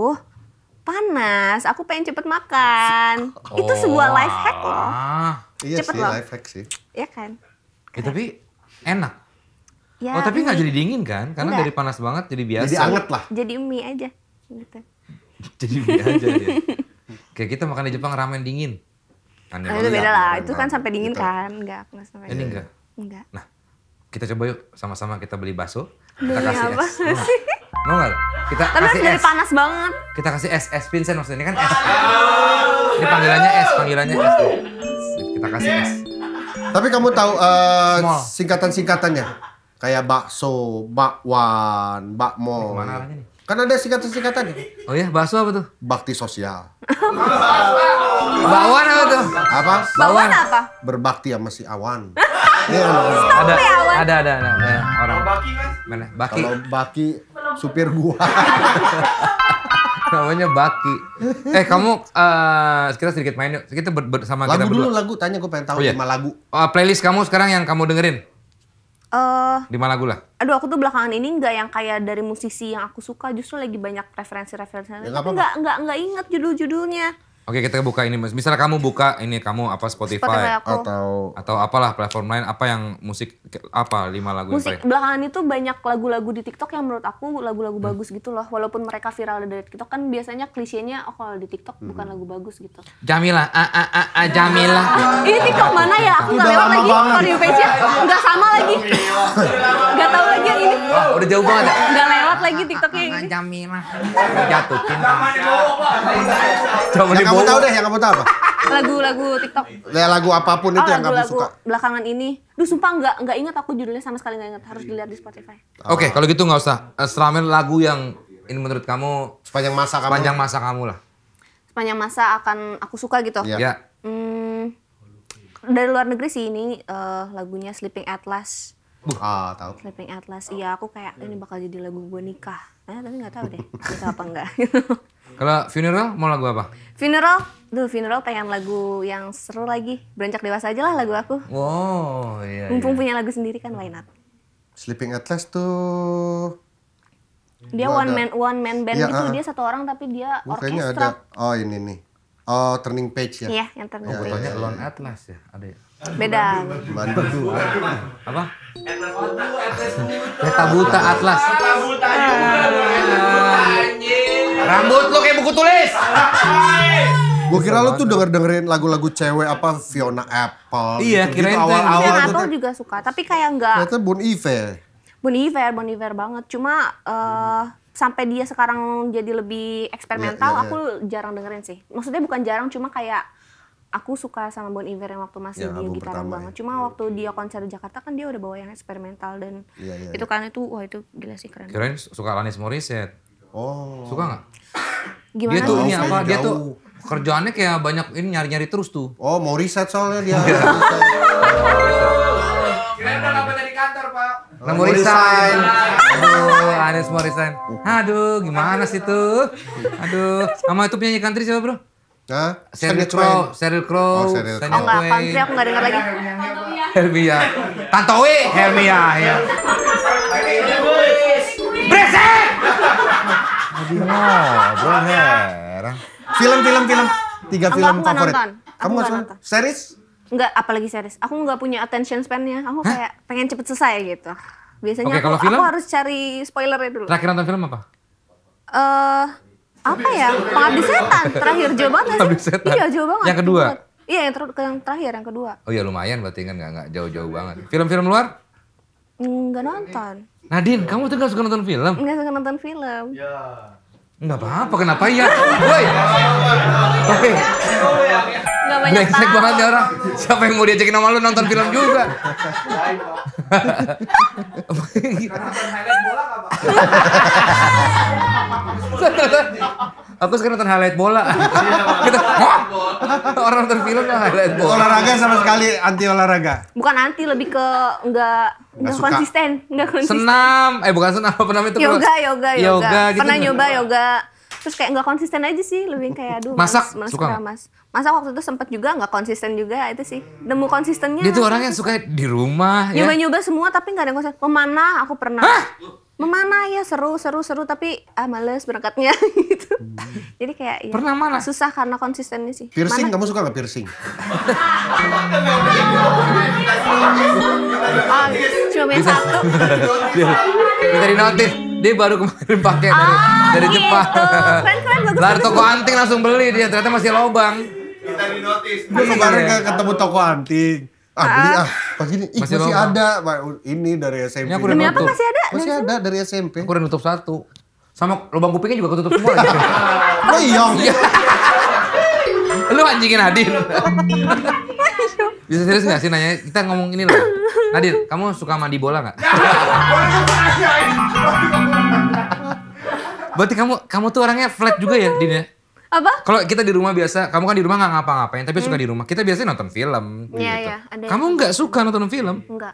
panas, aku pengen cepet makan. Itu sebuah life hack loh, Ah, Iya Cepet sih, loh. life hack sih. ya kan? ya, tapi enak. Ya, Oh tapi nggak mie. jadi dingin kan? Karena Enggak. dari panas banget jadi biasa. Jadi anget lah. Jadi mie aja gitu. Jadi mie aja ya. Kayak kita makan di Jepang ramen dingin. Aneh Nah, itu banget. beda iya, lah, bener itu kan banget. sampai dingin Gitu. kan, enggak enggak sampai. Ini enggak. Enggak. Nah, kita coba yuk sama-sama kita beli bakso. Kita Beli kasih apa es. Mau nggak? Mau nggak? Kita Tapi kasih harus dari es. panas banget. Kita kasih es, es Vincent maksudnya ini kan es. Ini panggilannya es, panggilannya es. Kita kasih es. Tapi kamu tahu eh, Small. singkatan-singkatannya? Kayak bakso, bakwan, bakmo. Kemana arahnya nih? Kan ada singkatan-singkatannya. Oh ya, bakso apa tuh? Bakti sosial. Bakwan apa tuh? Apa? Bawaan apa? Berbakti sama si awan. Iya, Ada, ya, Wan? ada, ada, ada, ada. Orang. Mana? Baki. kalau Baki supir gua. Namanya Baki. Eh kamu, eh kita sedikit main yuk. Kita ber- bersama kita Lagu dulu berdua. lagu, tanya gua pengen tahu Oh, iya. lima lagu. Oh, playlist kamu sekarang yang kamu dengerin? Eh, Lima lagu lah. aduh aku tuh belakangan ini nggak yang kayak dari musisi yang aku suka, justru lagi banyak referensi-referensi. Ya, nggak Tapi apa-apa. nggak nggak nggak inget judul-judulnya. Oke, kita buka ini. Misalnya kamu buka ini, kamu apa Spotify Spotify, aku. Atau atau apalah platform lain, apa yang musik apa lima lagu yang Musik paling- belakangan itu banyak lagu-lagu di TikTok yang menurut aku lagu-lagu Hmm. bagus gitu loh. Walaupun mereka viral dari TikTok kan biasanya klisenya oh kalau di TikTok bukan Hmm. lagu bagus gitu. Jamila, a a a a Jamila. Ini TikTok mana ya? Aku nggak Udah lewat lama lagi banget. for you page-nya. Nggak sama lagi. Nggak tahu lagi yang ini. Oh, udah jauh banget ya? Nggak lewat lagi TikToknya yang A ini. Jamila. Jatuh cinta. Coba yang kamu dibawa. tahu deh, yang kamu tahu apa? Lagu-lagu TikTok. Ya, lagu apapun Oh, itu yang kamu lagu-lagu suka. belakangan ini. Duh, sumpah nggak nggak ingat aku judulnya sama sekali nggak ingat. Harus dilihat di Spotify. Oke, kalau gitu nggak usah. Eh, Selamain lagu yang ini menurut kamu Sepanjang masa kamu. sepanjang masa kamu lah. Sepanjang masa akan aku suka gitu. Iya. Ya. Hmm, dari luar negeri sih ini eh, lagunya Sleeping Atlas. Ah, tahu. Sleeping Atlas. Iya, aku kayak ini bakal jadi lagu gue nikah. Eh, tapi nggak tahu deh nikah apa enggak. Kalau funeral mau lagu apa? Funeral, duh Funeral pengen lagu yang seru lagi. Beranjak dewasa aja lah lagu aku. Wow, iya. Mumpung punya lagu sendiri kan, why not? Sleeping Atlas tuh Dia Gua one ada. man one man band Iya, gitu, ah. dia satu orang tapi dia gua kayaknya ada. orkestra. Oh, ini nih. Oh, Turning Page ya. Iya, yang Ya, terkenal. ya, Tanya ya. Lone Atlas ya, ada ya. Beda. Bandung. Apa? Peta buta Atlas. Rambut lu kayak buku tulis. Gua kira lu tuh denger-dengerin lagu-lagu cewek apa Fiona Apple. Iya, gitu-gitu kirain tuh yang awal-awal Fiona tuh Apple kan. juga suka, tapi kayak enggak Ternyata Bon Iver. Bon Iver, Bon Iver banget. Cuma eh, sampai dia sekarang jadi lebih eksperimental, Iya, iya, aku jarang dengerin sih. Maksudnya bukan jarang, cuma kayak aku suka sama Bon Iver yang waktu masih Ya, dia album gitaran pertama banget. ya. Cuma waktu dia konser di Jakarta kan dia udah bawa yang eksperimental dan Iya, iya, itu kan itu wah itu gila sih keren. Kirain suka Alanis Morissette. Oh. Suka nggak? Gimana Dia tuh sih? ini Jauh, apa? Dia jauh. tuh kerjaannya kayak banyak ini nyari-nyari terus tuh. Oh, mau riset soalnya dia. Kirain udah ngapa dari kantor, Pak? Oh, mau resign. Aduh, Alanis Morissette. Aduh, gimana sih tuh? Aduh, sama itu penyanyi country siapa, Bro? Hah? Sheryl Shania Crow, Twain. Sheryl Crow, Oh, Sheryl Shania Oh enggak, Twain. country aku enggak denger lagi. Helmia. Tantowi, Helmia ya. Bresek! Aduh, ngobrol heran. Film-film film. Tiga Enggak, film aku nggak favorit. nonton. Aku Kamu nggak nggak suka? nonton. Series? Enggak, apalagi series. Aku nggak punya attention span-nya. Aku kayak pengen cepet selesai gitu. Biasanya Oke, aku, kalau film? aku harus cari spoilernya dulu. Terakhir nonton film apa? Eh apa ya? Pengabdi Setan. Terakhir jauh banget nggak Pengabdi sih? Setan. Iya, jauh banget. Yang kedua? Jauh banget. Iya, yang, ter- yang terakhir, yang kedua. Oh iya lumayan berarti kan nggak nggak jauh-jauh banget. Film-film luar? Enggak nonton. Nadine, kamu tuh nggak suka nonton film? Enggak suka nonton film. Nggak apa-apa, kenapa ya? Woi, oke, Enggak banyak brengsek tahu. banget ya orang. Siapa yang mau diajakin sama lu nonton film juga? Aku suka nonton highlight bola. Kita, "Hah? Orang nonton film lah highlight bola. Olahraga sama sekali anti olahraga. Bukan anti, lebih ke enggak enggak suka. konsisten, enggak konsisten. Senam, eh bukan senam, apa namanya itu? Yoga, yoga, yoga. Yoga gitu. Pernah nyoba yoga. Terus kayak nggak konsisten aja sih, lebih kayak aduh Masak, males, males suka nggak? keramas. Masak waktu itu sempet juga nggak konsisten juga itu sih. Nemu konsistennya. Dia tuh orang yang suka di rumah ya. nyoba-nyoba semua tapi nggak ada yang konsisten. Memanah aku pernah. Memanah ya seru seru seru tapi ah males berangkatnya gitu. Jadi kayak ya, Pernah mana? susah karena konsistennya sih. Piercing, Mana? kamu suka nggak piercing? Ah, cuma yang satu. Minta di notif. Dia baru kemarin pakai dari, Ah, dari gitu. Jepang. Keren-keren, bagus, Lari bagus. toko anting langsung beli dia, ternyata masih lobang. Gue kemarin ke ketemu toko anting. Ah, beli ah. Pas gini, ih Masih masih, lama. ada. Pak. Ini dari S M P. Ini aku udah Demi apa nutup. masih ada? Masih ada dari S M P. Aku udah nutup satu. Sama lubang kupingnya juga ketutup semua lagi. Oh iya. Lu anjingin Nadine. Bisa serius gak sih nanya? Kita ngomong ini loh. Nadine, kamu suka mandi bola gak? Berarti kamu kamu tuh orangnya flat juga ya, Din ya? Apa? Kalau kita di rumah biasa, kamu kan di rumah nggak ngapa-ngapain, tapi suka di rumah. Kita biasanya nonton film. Iya, gitu. iya, ada. Kamu nggak suka nonton film? Enggak.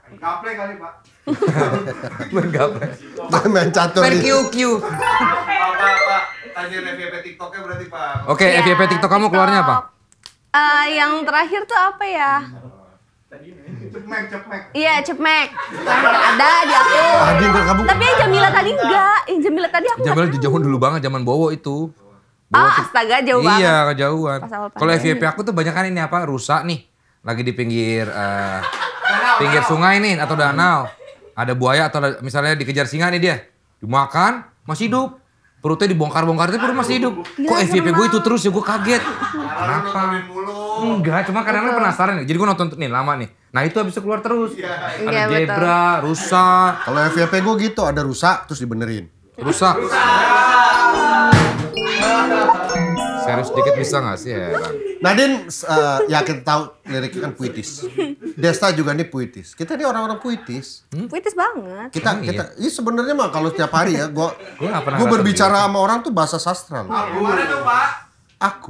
Bergaplek. Main catur. Main nih. Q Q. Pak, tanya F Y P TikToknya berarti Pak. Oke, Iya, F Y P TikTok kamu keluarnya apa? Eh, yang terakhir tuh apa ya? Cepmek, cepmek. Iya, Cepmek. Terakhir ada di aku. Tadi enggak kamu. Tapi yang Jamila tadi enggak. Yang Jamila tadi aku Jamil enggak. jauh dulu banget, zaman Bowo itu. Ah, astaga jauh banget. Iya, kejauhan. Pas awal Kalau F Y P pandemi. aku tuh banyak kan ini apa, rusak nih. Lagi di pinggir eh, pinggir sungai nih atau danau. Ada buaya atau ada- misalnya dikejar singa nih dia. Dimakan, masih hidup. Perutnya dibongkar-bongkar tapi perut masih hidup. Kok F Y P gue itu terus ya, gue kaget. Kenapa? Enggak, cuma kadang-kadang penasaran. Jadi gue nonton nih lama nih. Nah itu habis keluar terus. Ada Iya, betul. zebra, rusak, Kalau F Y P gue gitu ada rusak terus dibenerin. rusak. Serius dikit bisa gak sih heran? Nadine, uh, ya kita tahu liriknya kan puitis. Desta juga nih puitis. Kita nih orang-orang puitis. Puitis banget. Kita, Emang kita, iya sebenarnya mah kalau setiap hari ya, gua, Gua nggak pernah gua ngerasa berbicara sama orang tuh bahasa sastra. loh. Gimana tuh Pak? Aku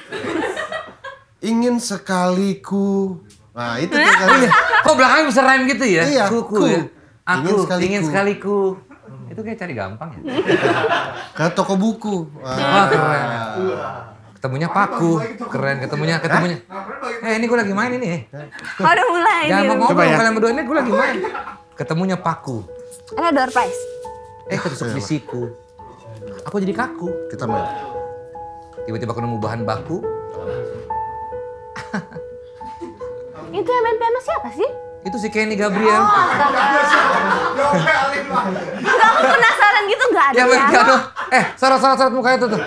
ingin sekali ku. Nah itu tuh kali. Kok belakangnya bisa rhyme gitu ya? Iya, Kuku ku. ya. Aku Ingin sekali ingin ku. sekali ku. Itu kayak cari gampang ya. Ke toko buku. Wah Wah, keren. Ketemunya paku, keren ketemunya, ketemunya. Eh ini gue lagi main ini. Oh, udah mulai Jangan nih. mau Coba ngobrol ya. kalian berdua ini gue lagi main. Ketemunya paku. Ada door prize. Eh ketusuk di siku. Aku jadi kaku. kita main. Tiba-tiba aku nemu bahan baku. Itu yang main piano siapa sih? Itu si Kenny Gabriel. Oh, enggak, enggak. Enggak, aku penasaran gitu enggak ada Ya main piano. piano. Eh sorot-sorot mukanya tuh tuh.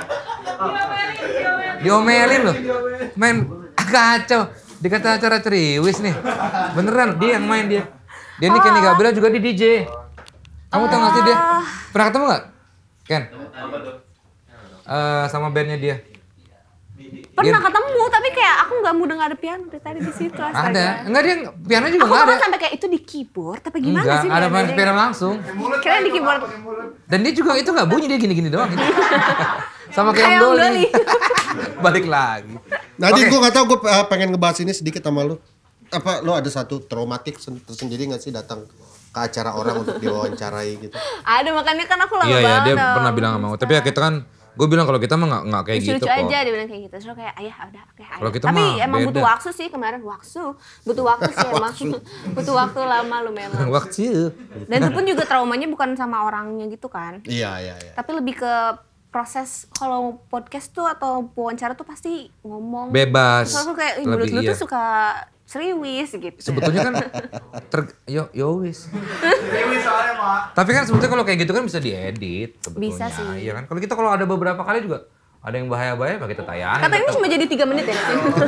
Diomelin loh. Main kacau. Dikata acara ceriwis nih. Beneran dia yang main dia. Dia nih Kenny Gabriel juga di D J. Kamu tau gak sih dia? Pernah ketemu gak? Ken? Eh sama bandnya dia. Pernah Dia- ketemu, tapi kayak aku nggak mudah nggak ada piano dari tadi di situ. astaga. Ada. Enggak dia piano juga Aku enggak ada. bahkan sampai kayak itu di keyboard, tapi gimana Enggak, sih? ada main pianonya? piano langsung. Kira di keyboard. Dan dia juga itu nggak bunyi dia gini-gini doang. Gitu. Sama kayak Om Kayak Om Doli. Doli. Balik lagi. Nadine, Oke. gue gak tau, gue uh, pengen ngebahas ini sedikit sama lu. Apa lo ada satu traumatik sen- tersendiri gak sih datang ke acara orang untuk diwawancarai gitu? Ada, makanya kan aku lama Iya ya banget. dia dong. pernah bilang sama aku. Tapi ya kita kan, gue bilang kalau kita mah nggak nggak kayak gitu Lucu-lucu kok. aja dia bilang kayak gitu. Terus kayak ayah udah oke ayah. Kalau kita Tapi mah emang beda. butuh waktu sih kemarin waktu. Butuh waktu sih emang. Butuh waktu lama lumayan lama. Waktu. Dan itu pun juga traumanya bukan sama orangnya gitu kan. Iya, iya, iya. Tapi lebih ke proses kalau podcast tuh atau wawancara tuh pasti ngomong. Bebas. Terus aku kayak ih, Lebih, mulut lu iya. tuh suka seriwis gitu. Sebetulnya kan ter yo yo wis. Dewi soalnya Pak. Tapi kan sebetulnya kalau kayak gitu kan bisa diedit sebetulnya. Bisa sih. Iya kan. Kalau kita kalau ada beberapa kali juga ada yang bahaya-bahaya pak kita tayangin. Katanya tetep. cuma jadi tiga menit ya.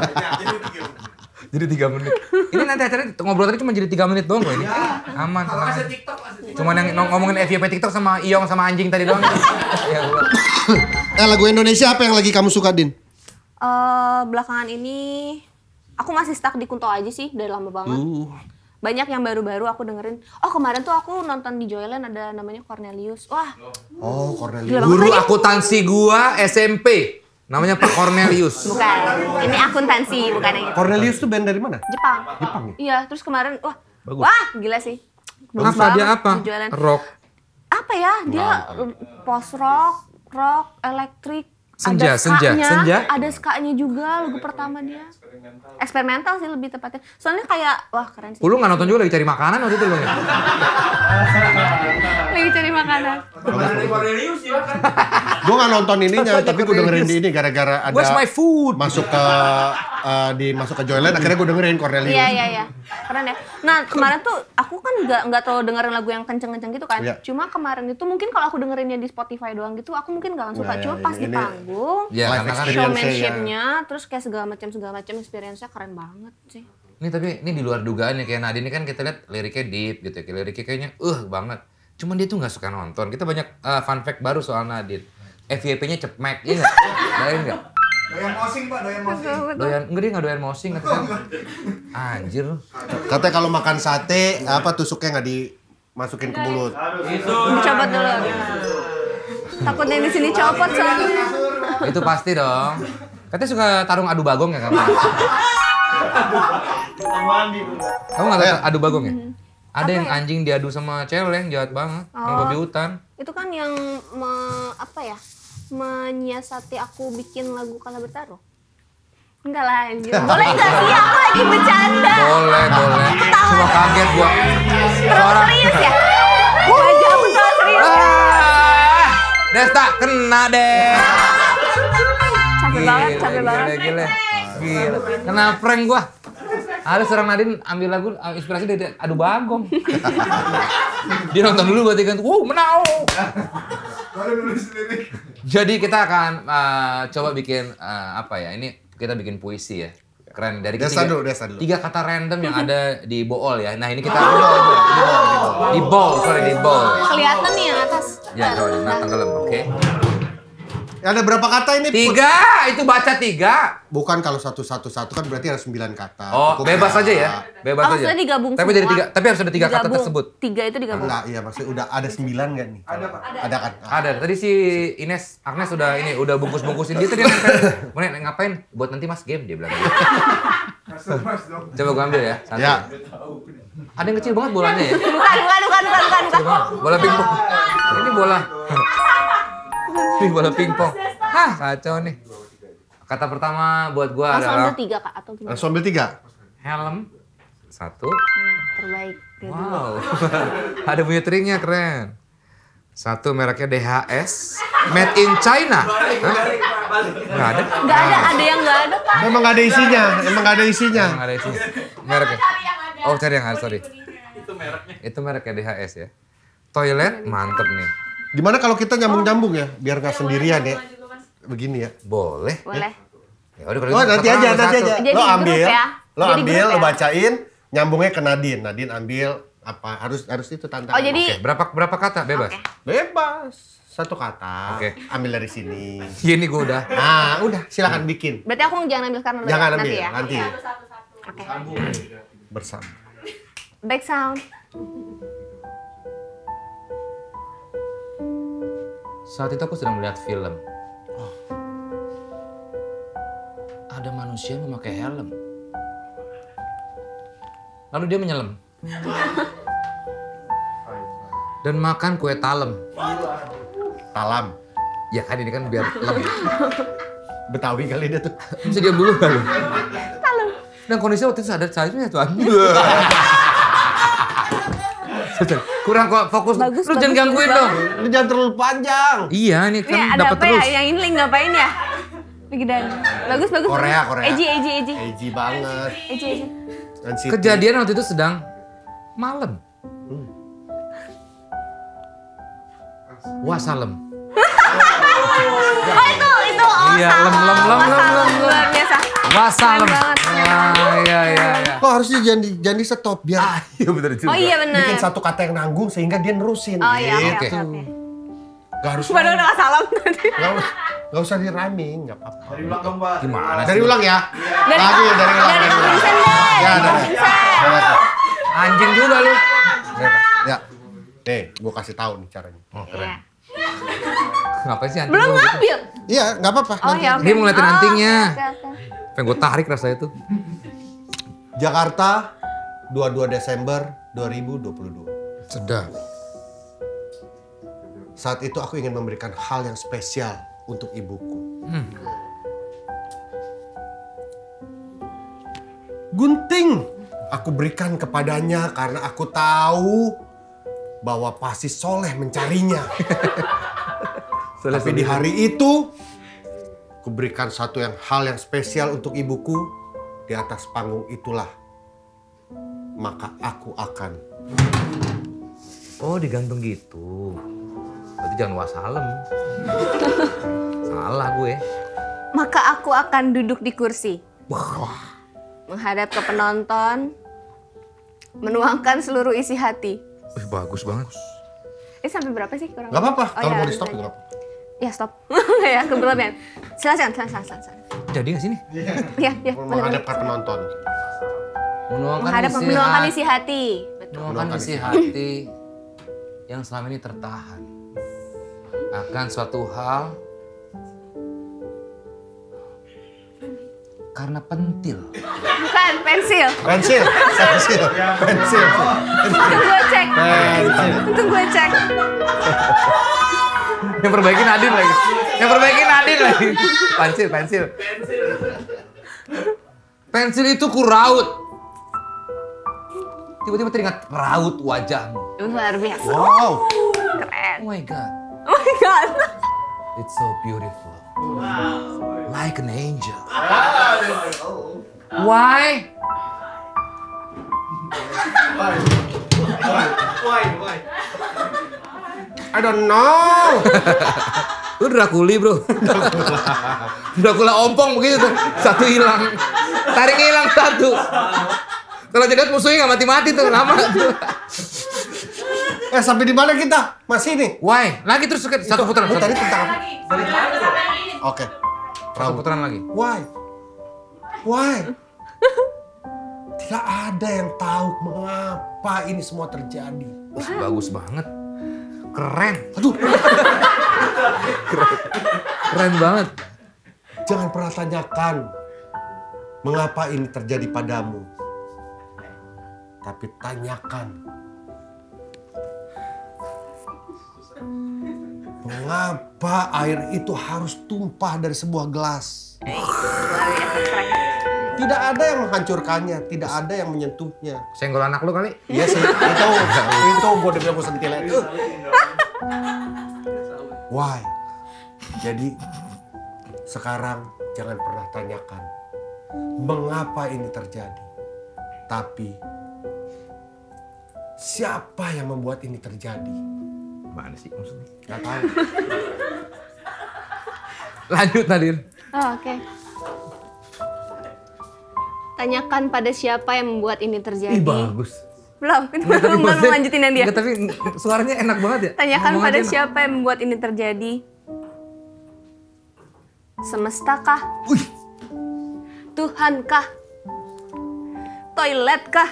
Jadi tiga menit. Ini nanti acaranya ngobrol tadi cuma jadi tiga menit doang kok ini. Aman. Kalau tenang kasih aja. TikTok kasih. Cuman yang nong- ngomongin F Y P TikTok sama Iyong sama anjing tadi doang. Ya gua. Eh lagu Indonesia apa yang lagi kamu suka, Din? Eh belakangan ini aku masih stuck di Kunto aja sih dari lama banget. Banyak yang baru-baru aku dengerin. Oh kemarin tuh aku nonton di Joyland ada namanya Cornelius. Wah Oh, Cornelius. gila banget Guru lagi. akuntansi gua S M P. Namanya Pak Cornelius. Bukan, ini akuntansi bukan yang itu. Cornelius tuh band dari mana? Jepang. Jepang ya? Iya, terus kemarin wah, Bagus. wah gila sih. Bagus Apa dia banget apa? di Joyland. Rock. Apa ya? Dia post rock, rock, elektrik. Senja, ada senja, ska-nya, senja. Ada ska-nya juga lagu pertama dia. Eksperimental sih lebih tepatnya. Soalnya kayak wah keren sih. Lu nggak nonton juga lagi cari makanan waktu itu lu ya? Lagi cari makanan. Dari Cornelius ya kan. Gue gak nonton ininya, tapi gue dengerin di ini gara-gara ada Where's my food? masuk ke uh, di masuk ke Joyland. Akhirnya gue dengerin Cornelius. Iya iya iya. Keren ya. Nah, kemarin tuh aku kan nggak nggak terlalu dengerin lagu yang kenceng-kenceng gitu kan. Iya. Cuma kemarin itu mungkin kalau aku dengerinnya di Spotify doang gitu, aku mungkin gak langsung suka. Nah, Cuma iya, pas ini- di panggung, Ya, Live karena kan experience. showmanship-nya, terus kayak segala macam segala macam experience-nya keren banget sih. Ini tapi ini di luar dugaan ya kayak Nadine ini kan kita lihat liriknya deep gitu ya. Kayak liriknya kayaknya uh banget. Cuman dia tuh nggak suka nonton. Kita banyak uh, fun fact baru soal Nadine. F Y P-nya cepmek, iya nggak? Doyan nggak? Doyan mosing Pak, doyan mosing. Doyan, enggak dia nggak doyan mosing katanya. Anjir lu. Katanya kalau makan sate, apa tusuknya nggak dimasukin ke mulut. Dicopot dulu. Takutnya di sini copot soalnya. Itu pasti dong. Katanya suka tarung adu bagong ya kamu? Kamu nggak tahu adu bagong ya? Ada yang anjing diadu sama celeng, jahat banget. Yang babi hutan. Itu kan yang me- apa ya? Menyiasati aku bikin lagu Kalah Bertaruh. Enggak lah, anjir. Boleh enggak sih? Aku lagi bercanda. Boleh, boleh. Cuma kaget gua. Terlalu serius ya? Wajah aku terlalu serius ya? Ah, Desta kena deh. Capek banget, capek Gile, banget. Gile, gile. Gile. Kena prank gua. Harus orang Nadine ambil lagu uh, inspirasi dari adu bagong. Dia nonton dulu berarti kan, wow menau. Baru nulis lirik. Jadi kita akan uh, coba bikin uh, apa ya? Ini kita bikin puisi ya. Keren dari Desta tiga, dulu, Desta dulu. tiga kata random yang ada di bool ya. Nah ini kita di bowl, sorry di bowl. Kelihatan nih yang atas. Ya, coba nah tenggelam, oke. Ada berapa kata ini? Tiga, itu baca tiga. Bukan kalau satu-satu-satu kan berarti ada sembilan kata. Oh, Cukup bebas ya. aja ya. Bebas Oh, aja. maksudnya digabung Tapi semua. dari tiga, tapi harus ada tiga kata Digabung. tersebut. Tiga itu digabung. Enggak, iya maksudnya udah ada sembilan nggak nih? Ada Pak. Ada kan? Ada. Tadi si Ines, Agnes udah ini, udah bungkus-bungkusin dia tadi. Mau ngapain? Buat nanti Mas game dia bilang. Coba gua ambil ya. Santai. Ya. Ada yang kecil banget bolanya ya. Bukan, bukan, bukan, bukan, bukan, bukan. Bola pingpong. Ini bola. Ini bola pingpong. Hah, kacau nih. Kata pertama buat gua Langsung adalah ambil tiga, Kak, atau gimana? Langsung ambil tiga. helm. Satu. Hmm, terbaik. Gitu. Wow. Ada punya triknya keren. Satu mereknya D H S. Made in China. Hah? Nggak ada. Nggak ada, ada yang nggak ada, Pak. Emang nggak ada isinya, emang nggak ada isinya. Nggak ada isinya. Mereknya. Oh, cari yang ada, sorry. Itu mereknya. Itu mereknya D H S ya. Toilet, mantep nih. Gimana kalau kita nyambung-nyambung ya, biar nggak sendirian ya. Begini ya. Boleh. Boleh. Ya udah kalau Oh gitu nanti satu aja, orang nanti satu. aja. Jadi Lo grup ambil, ya. lo Jadi ambil, grup lo ya. bacain, nyambungnya ke Nadine. Nadine ambil apa? Harus harus itu tantangan. Oh, jadi- Oke, berapa berapa kata bebas? Oke. Bebas. Satu kata. Oke. Ambil dari sini. Ini gue udah. Nah, udah silakan bikin. Berarti aku jangan ambil karena Jangan nanti ambil, ya. nanti. Oke. Bersama. Back sound. Saat itu aku sedang melihat film. Oh. Ada manusia yang memakai helm. Lalu dia menyelam. Dan makan kue talem. Talam. Ya kan ini kan biar lem. Betawi kali dia tuh. Bisa diam dulu kali. Dan kondisi waktu itu sadar saya tuh. Kurang kok fokus. Bagus, Lu bagus, jangan gangguin bagus. dong. Lu jangan terlalu panjang. Iya, ini Ini kan ada dapat apa terus. ya? Yang ini lagi ngapain ya? Lagi dan. Bagus, bagus. Korea, bagus. Korea. Eji, Eji, Eji. Eji banget. Eji, Eji. Dan Siti. Kejadian waktu itu sedang malam. Wasalem. Oh itu, itu. Oh, Iya, salam. lem, lem, lem, Oh, lem, salam. lem, lem. Luar biasa. Wasalem. Keren banget. Ah, iya, iya, iya. Kok harusnya jangan di, jangan di stop biar Iya bener juga. Oh iya benar. bikin satu kata yang nanggung sehingga dia nerusin. Oh iya, oke, Gitu. oke, oke. Gak harus. Padahal udah salam tadi. Gak, usah- gak usah di rhyming, gak apa-apa. Dari ulang dong, Pak. Gimana Dari sih? ulang ya. Dari, Lagi dari ulang. dari dari Kang ulang. Vincent deh. Ya, dari. Vincent. dari- Anjing juga lu. Ya. Nih, gue kasih tahu nih caranya. Oh, Iya. keren. Ngapain sih anjing? Belum lu gitu? ngambil. Iya, nggak apa-apa. Oh nanti. ya, oke. Dia mau ngeliatin Oh, antingnya. oke, oke, oke. Pengen gue tarik rasanya tuh. Jakarta, dua puluh dua Desember dua ribu dua puluh dua. Sedap. Saat itu aku ingin memberikan hal yang spesial untuk ibuku. Gunting aku berikan kepadanya karena aku tahu bahwa pasti soleh mencarinya. Tapi di hari itu, aku berikan satu yang hal yang spesial untuk ibuku. Di atas panggung itulah, maka aku akan. Oh digantung gitu. Berarti jangan wasalem. Salah gue. Maka aku akan duduk di kursi. Menghadap ke penonton. Menuangkan seluruh isi hati. Wih, bagus banget. Ini sampai berapa sih kurang? Gak apa-apa, Oh, kalau ya, mau di stop lanjut juga aja. apa. Ya stop. Ya keberlebihan. Silakan, silakan, silakan. Jadi nggak sini? Ya, ya. boleh, Menghadap boleh. ke penonton. Menuangkan Menghadap isi menuangkan hati. isi hati. Betul. Menuangkan Menuangkan isi isi hati yang selama ini tertahan akan suatu hal karena pentil. Bukan, pensil. Pensil, pensil, pensil. Itu gue cek. Pensil. Itu gue cek. Yang perbaikin Nadine lagi. Yang perbaikin Nadine lagi. Pensil, pensil. Pensil itu ku raut. Tiba-tiba teringat raut wajahmu. Luar biasa. Wow. Keren. Oh my god. Oh my god. It's so beautiful. Like an angel. Why? I don't know. Lu Drakuli bro. Drakula ompong begitu tuh. Satu hilang. Tarik hilang satu. Kalau jedat musuhnya nggak mati-mati tuh. Lama tuh. Eh sampai di mana kita? Masih nih. Why? Lagi terus satu putaran. Lu Satu, tadi tentang apa? Tadi. Oke. satu putaran lagi. Why? Why? Tidak ada yang tahu mengapa ini semua terjadi. Wih, bagus banget. Keren. Aduh. Keren. Keren banget. Jangan pernah tanyakan mengapa ini terjadi padamu. Tapi tanyakan mengapa air itu harus tumpah dari sebuah gelas. Tidak ada yang menghancurkannya, tidak ada yang menyentuhnya. Senggol anak lu kali? Iya sih, itu itu gue udah bilang gue sentilan. Why? Jadi sekarang jangan pernah tanyakan mengapa ini terjadi. Tapi siapa yang membuat ini terjadi? Mana sih maksudnya? Gak tahu. Lanjut Nadine. Oh, oke. Tanyakan pada siapa yang membuat ini terjadi. Ih bagus. Belum, kenapa Nggak, tapi belum maksudnya- lanjutin yang dia? Nggak, tapi suaranya enak banget ya. Tanyakan Ngomong pada aja enak. siapa yang membuat ini terjadi. Semestakah? Wih, Tuhankah? Toiletkah?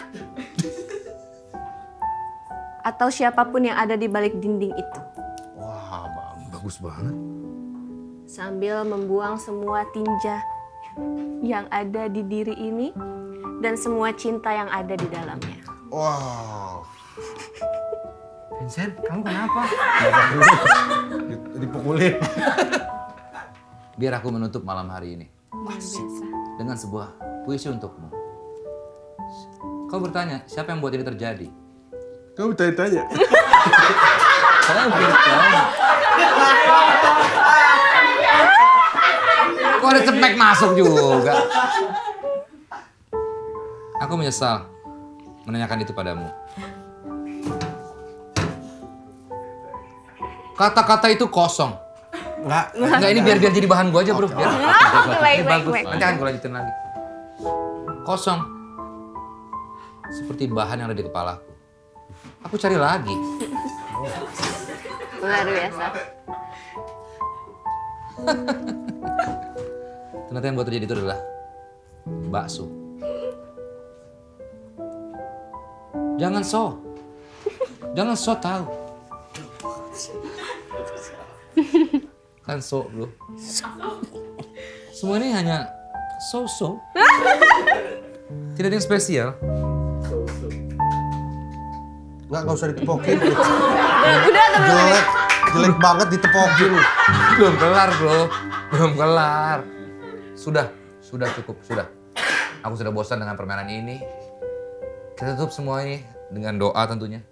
Atau siapapun yang ada di balik dinding itu. wah bagus. Bagus banget. Sambil membuang semua tinja yang ada di diri ini dan semua cinta yang ada di dalamnya. Wow. Vincent, kamu kenapa? Dipukulin. Biar aku menutup malam hari ini Luar biasa. dengan sebuah puisi untukmu. Kau bertanya, siapa yang buat ini terjadi? Kamu tanya-tanya. Saya bertanya. Kok ada cepek masuk juga? Aku menyesal menanyakan itu padamu. Kata-kata itu kosong. Enggak. Enggak, ini biar biar jadi bahan gua aja, Bro. Biar. Baik, Ini baik, bagus. baik. Nanti akan gua lanjutin lagi. Kosong. Seperti bahan yang ada di kepalaku. Aku cari lagi. Luar biasa. Ternyata yang buat terjadi itu adalah bakso. Jangan so. Jangan so tahu. Kan so, Bro. Semua ini hanya so-so. Tidak ada yang spesial. Enggak, enggak usah ditepokin. Udah atau belum ini? Jelek. Jelek banget ditepokin. Belum kelar, Bro. Belum kelar. Sudah, sudah cukup, sudah. Aku sudah bosan dengan permainan ini. Kita tutup semua ini dengan doa tentunya.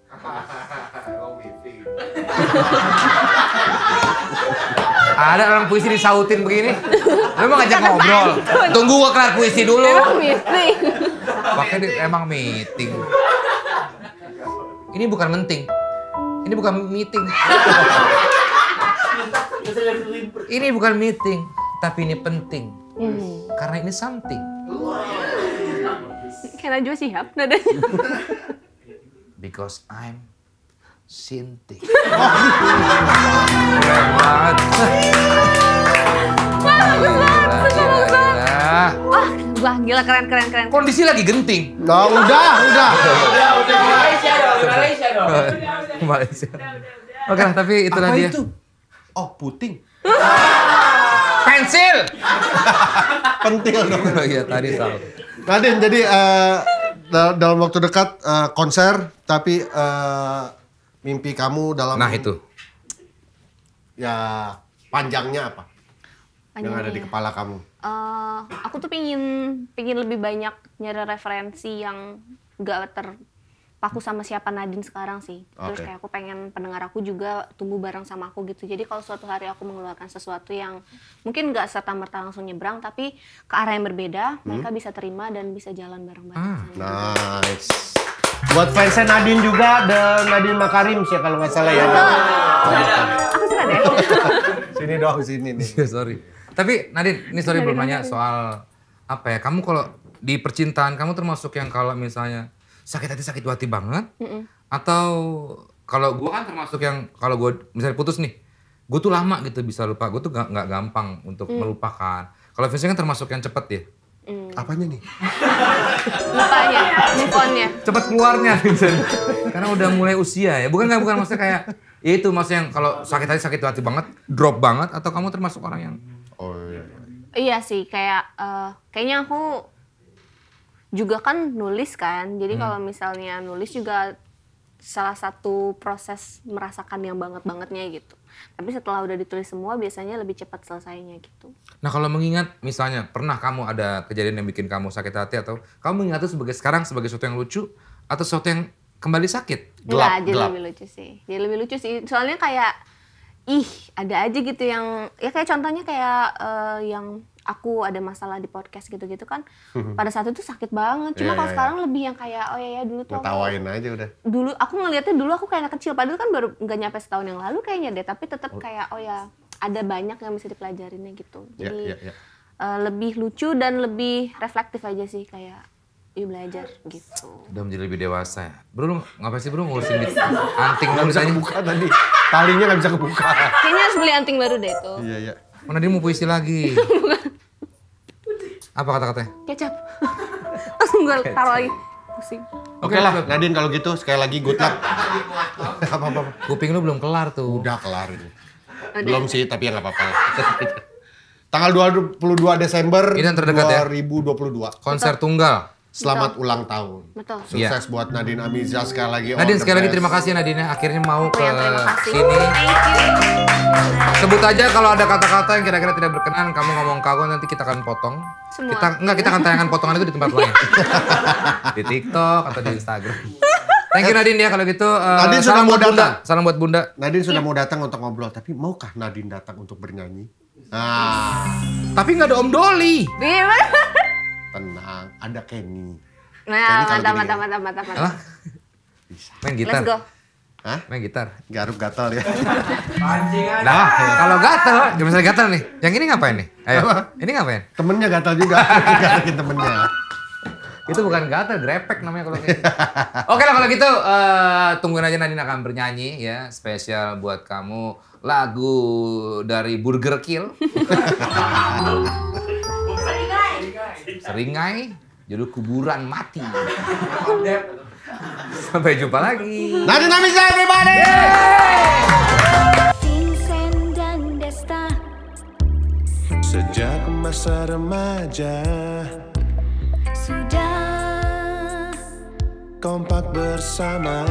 Ada orang puisi disautin begini. Lu mau ngajak ngobrol. Tunggu gua kelar puisi dulu. Emang meeting. Pakai di- emang meeting. Ini bukan menting. Ini bukan meeting. Ini bukan meeting, tapi ini penting. Karena ini something. Karena juga siap nadanya. Because I'm Sinti. Keren banget. Gila, gila. Wah, wah gila keren keren keren. Kondisi lagi genting. Nah, udah, udah. Malaysia. Oke, tapi itulah Apa dia. itu? Oh, puting. Pensil. Pentil dong. Oh iya, tadi tahu. Nadine, jadi eh, dal- dalam waktu dekat eh, konser, tapi eh, mimpi kamu dalam Nah, itu. ya panjangnya apa? Yang ada di Panjangnya. kepala kamu. Eh, aku tuh pingin pingin lebih banyak nyari referensi yang gak terpaku sama siapa Nadine sekarang sih. Terus Oke. kayak aku pengen pendengar aku juga tumbuh bareng sama aku gitu. Jadi kalau suatu hari aku mengeluarkan sesuatu yang mungkin gak serta-merta langsung nyebrang, tapi ke arah yang berbeda, mereka bisa terima dan bisa jalan bareng-bareng. sama. Nice. Buat fansnya Nadine juga, dan Nadine Makarim sih kalau nggak salah ya. Aku suka deh. Sini dong, sini nih. Ya, sorry. Tapi Nadine, ini sorry belum nanya soal apa ya? Kamu kalau di percintaan kamu termasuk yang kalau misalnya sakit hati sakit hati banget, atau kalau gue kan termasuk yang kalau gue misalnya putus nih, gue tuh lama gitu bisa lupa. Gue tuh gak, gak gampang untuk hmm. melupakan. Kalau Vincent kan termasuk yang cepet ya. Hmm. Apanya nih? Lupanya, move on-nya. Cepet keluarnya Vincent. Karena udah mulai usia ya. Bukan nggak bukan maksudnya kayak ya itu maksudnya yang kalau sakit hati sakit hati banget, drop banget atau kamu termasuk orang yang Oh iya. Iya sih, kayak uh, kayaknya aku juga kan nulis kan. Jadi hmm. kalau misalnya nulis juga salah satu proses merasakan yang banget-bangetnya gitu. Tapi setelah udah ditulis semua biasanya lebih cepat selesainya gitu. Nah kalau mengingat misalnya pernah kamu ada kejadian yang bikin kamu sakit hati atau kamu mengingat itu sebagai sekarang sebagai sesuatu yang lucu atau sesuatu yang kembali sakit? Gelap, jadi gelap. Lebih lucu sih. Jadi lebih lucu sih. Soalnya kayak ih ada aja gitu yang ya kayak contohnya kayak uh, yang aku ada masalah di podcast gitu-gitu kan. Pada saat itu sakit banget. Cuma yeah, kalau yeah, sekarang yeah. lebih yang kayak oh ya ya dulu tuh ngetawain aja udah. Dulu aku ngeliatnya dulu aku kayak anak kecil. Padahal kan baru nggak nyampe setahun yang lalu kayaknya deh. Tapi tetap oh. kayak oh ya ada banyak yang bisa dipelajarinnya gitu. Jadi yeah, yeah, yeah. Uh, lebih lucu dan lebih reflektif aja sih kayak yuk belajar gitu. Udah menjadi lebih dewasa ya. Bro lu ngapain sih bro ngurusin di anting nggak bisa kebuka tadi. Talinya nggak bisa kebuka. Kayaknya harus beli anting baru deh itu. Iya iya. Mana dia mau puisi lagi? Apa kata-katanya? Kecap. Langsung gue taruh lagi. Pusing. Oke okay lah, Nadine kalau gitu sekali lagi good luck. Apa-apa. Kuping lu belum kelar tuh. Udah kelar ini. Belum sih, tapi ya nggak apa-apa. Tanggal dua puluh dua Desember ini yang terdekat dua ribu dua puluh dua. Ya? Konser tunggal. Selamat Betul. ulang tahun. Betul. Sukses ya. buat Nadine Amiza sekali lagi. Nadine sekali lagi terima kasih Nadine akhirnya mau ke sini. Sebut aja kalau ada kata-kata yang kira-kira tidak berkenan kamu ngomong ke aku nanti kita akan potong. Semua. Kita enggak kita akan tayangkan potongan itu di tempat lain. Di TikTok atau di Instagram. Thank you Nadine ya kalau gitu. Uh, Nadine sudah mau datang. Bunda. Salam buat Bunda. Nadine sudah mau datang untuk ngobrol, tapi maukah Nadine datang untuk bernyanyi? Nah. Tapi nggak ada Om Doli. Tenang, ada Kenny. Nah, mantap, mantap, mantap, mantap, mantap. Bisa. Main gitar. Let's go. Hah? Main gitar. Garuk gatal ya. Nah, kalau gatal, gak bisa gatal nih. Yang ini ngapain nih? Ayo. Apa? Ini ngapain? Temennya gatal juga. Garukin temennya. Itu bukan gatal, grepek namanya kalau gitu. Oke lah kalau gitu, uh, tungguin aja Nadine akan bernyanyi ya. Spesial buat kamu lagu dari Burger Kill. Seringai, judul Kuburan Mati. Sampai jumpa lagi. Nadine Amiza everybody! Vincent dan Desta. Sejak masa remaja Sudah kompak bersama.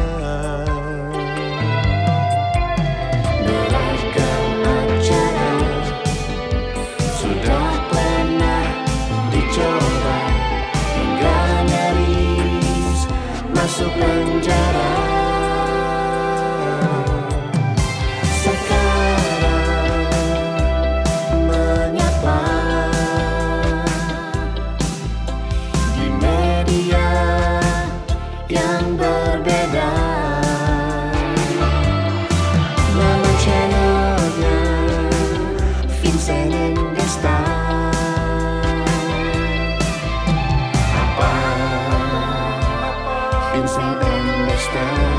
beragam acara Sudah pernah dicoba hingga nyaris masuk penjara. sekarang menyapa Di media yang berbeda. nama channelnya Vincent and Desta. Apa Vincent and Desta.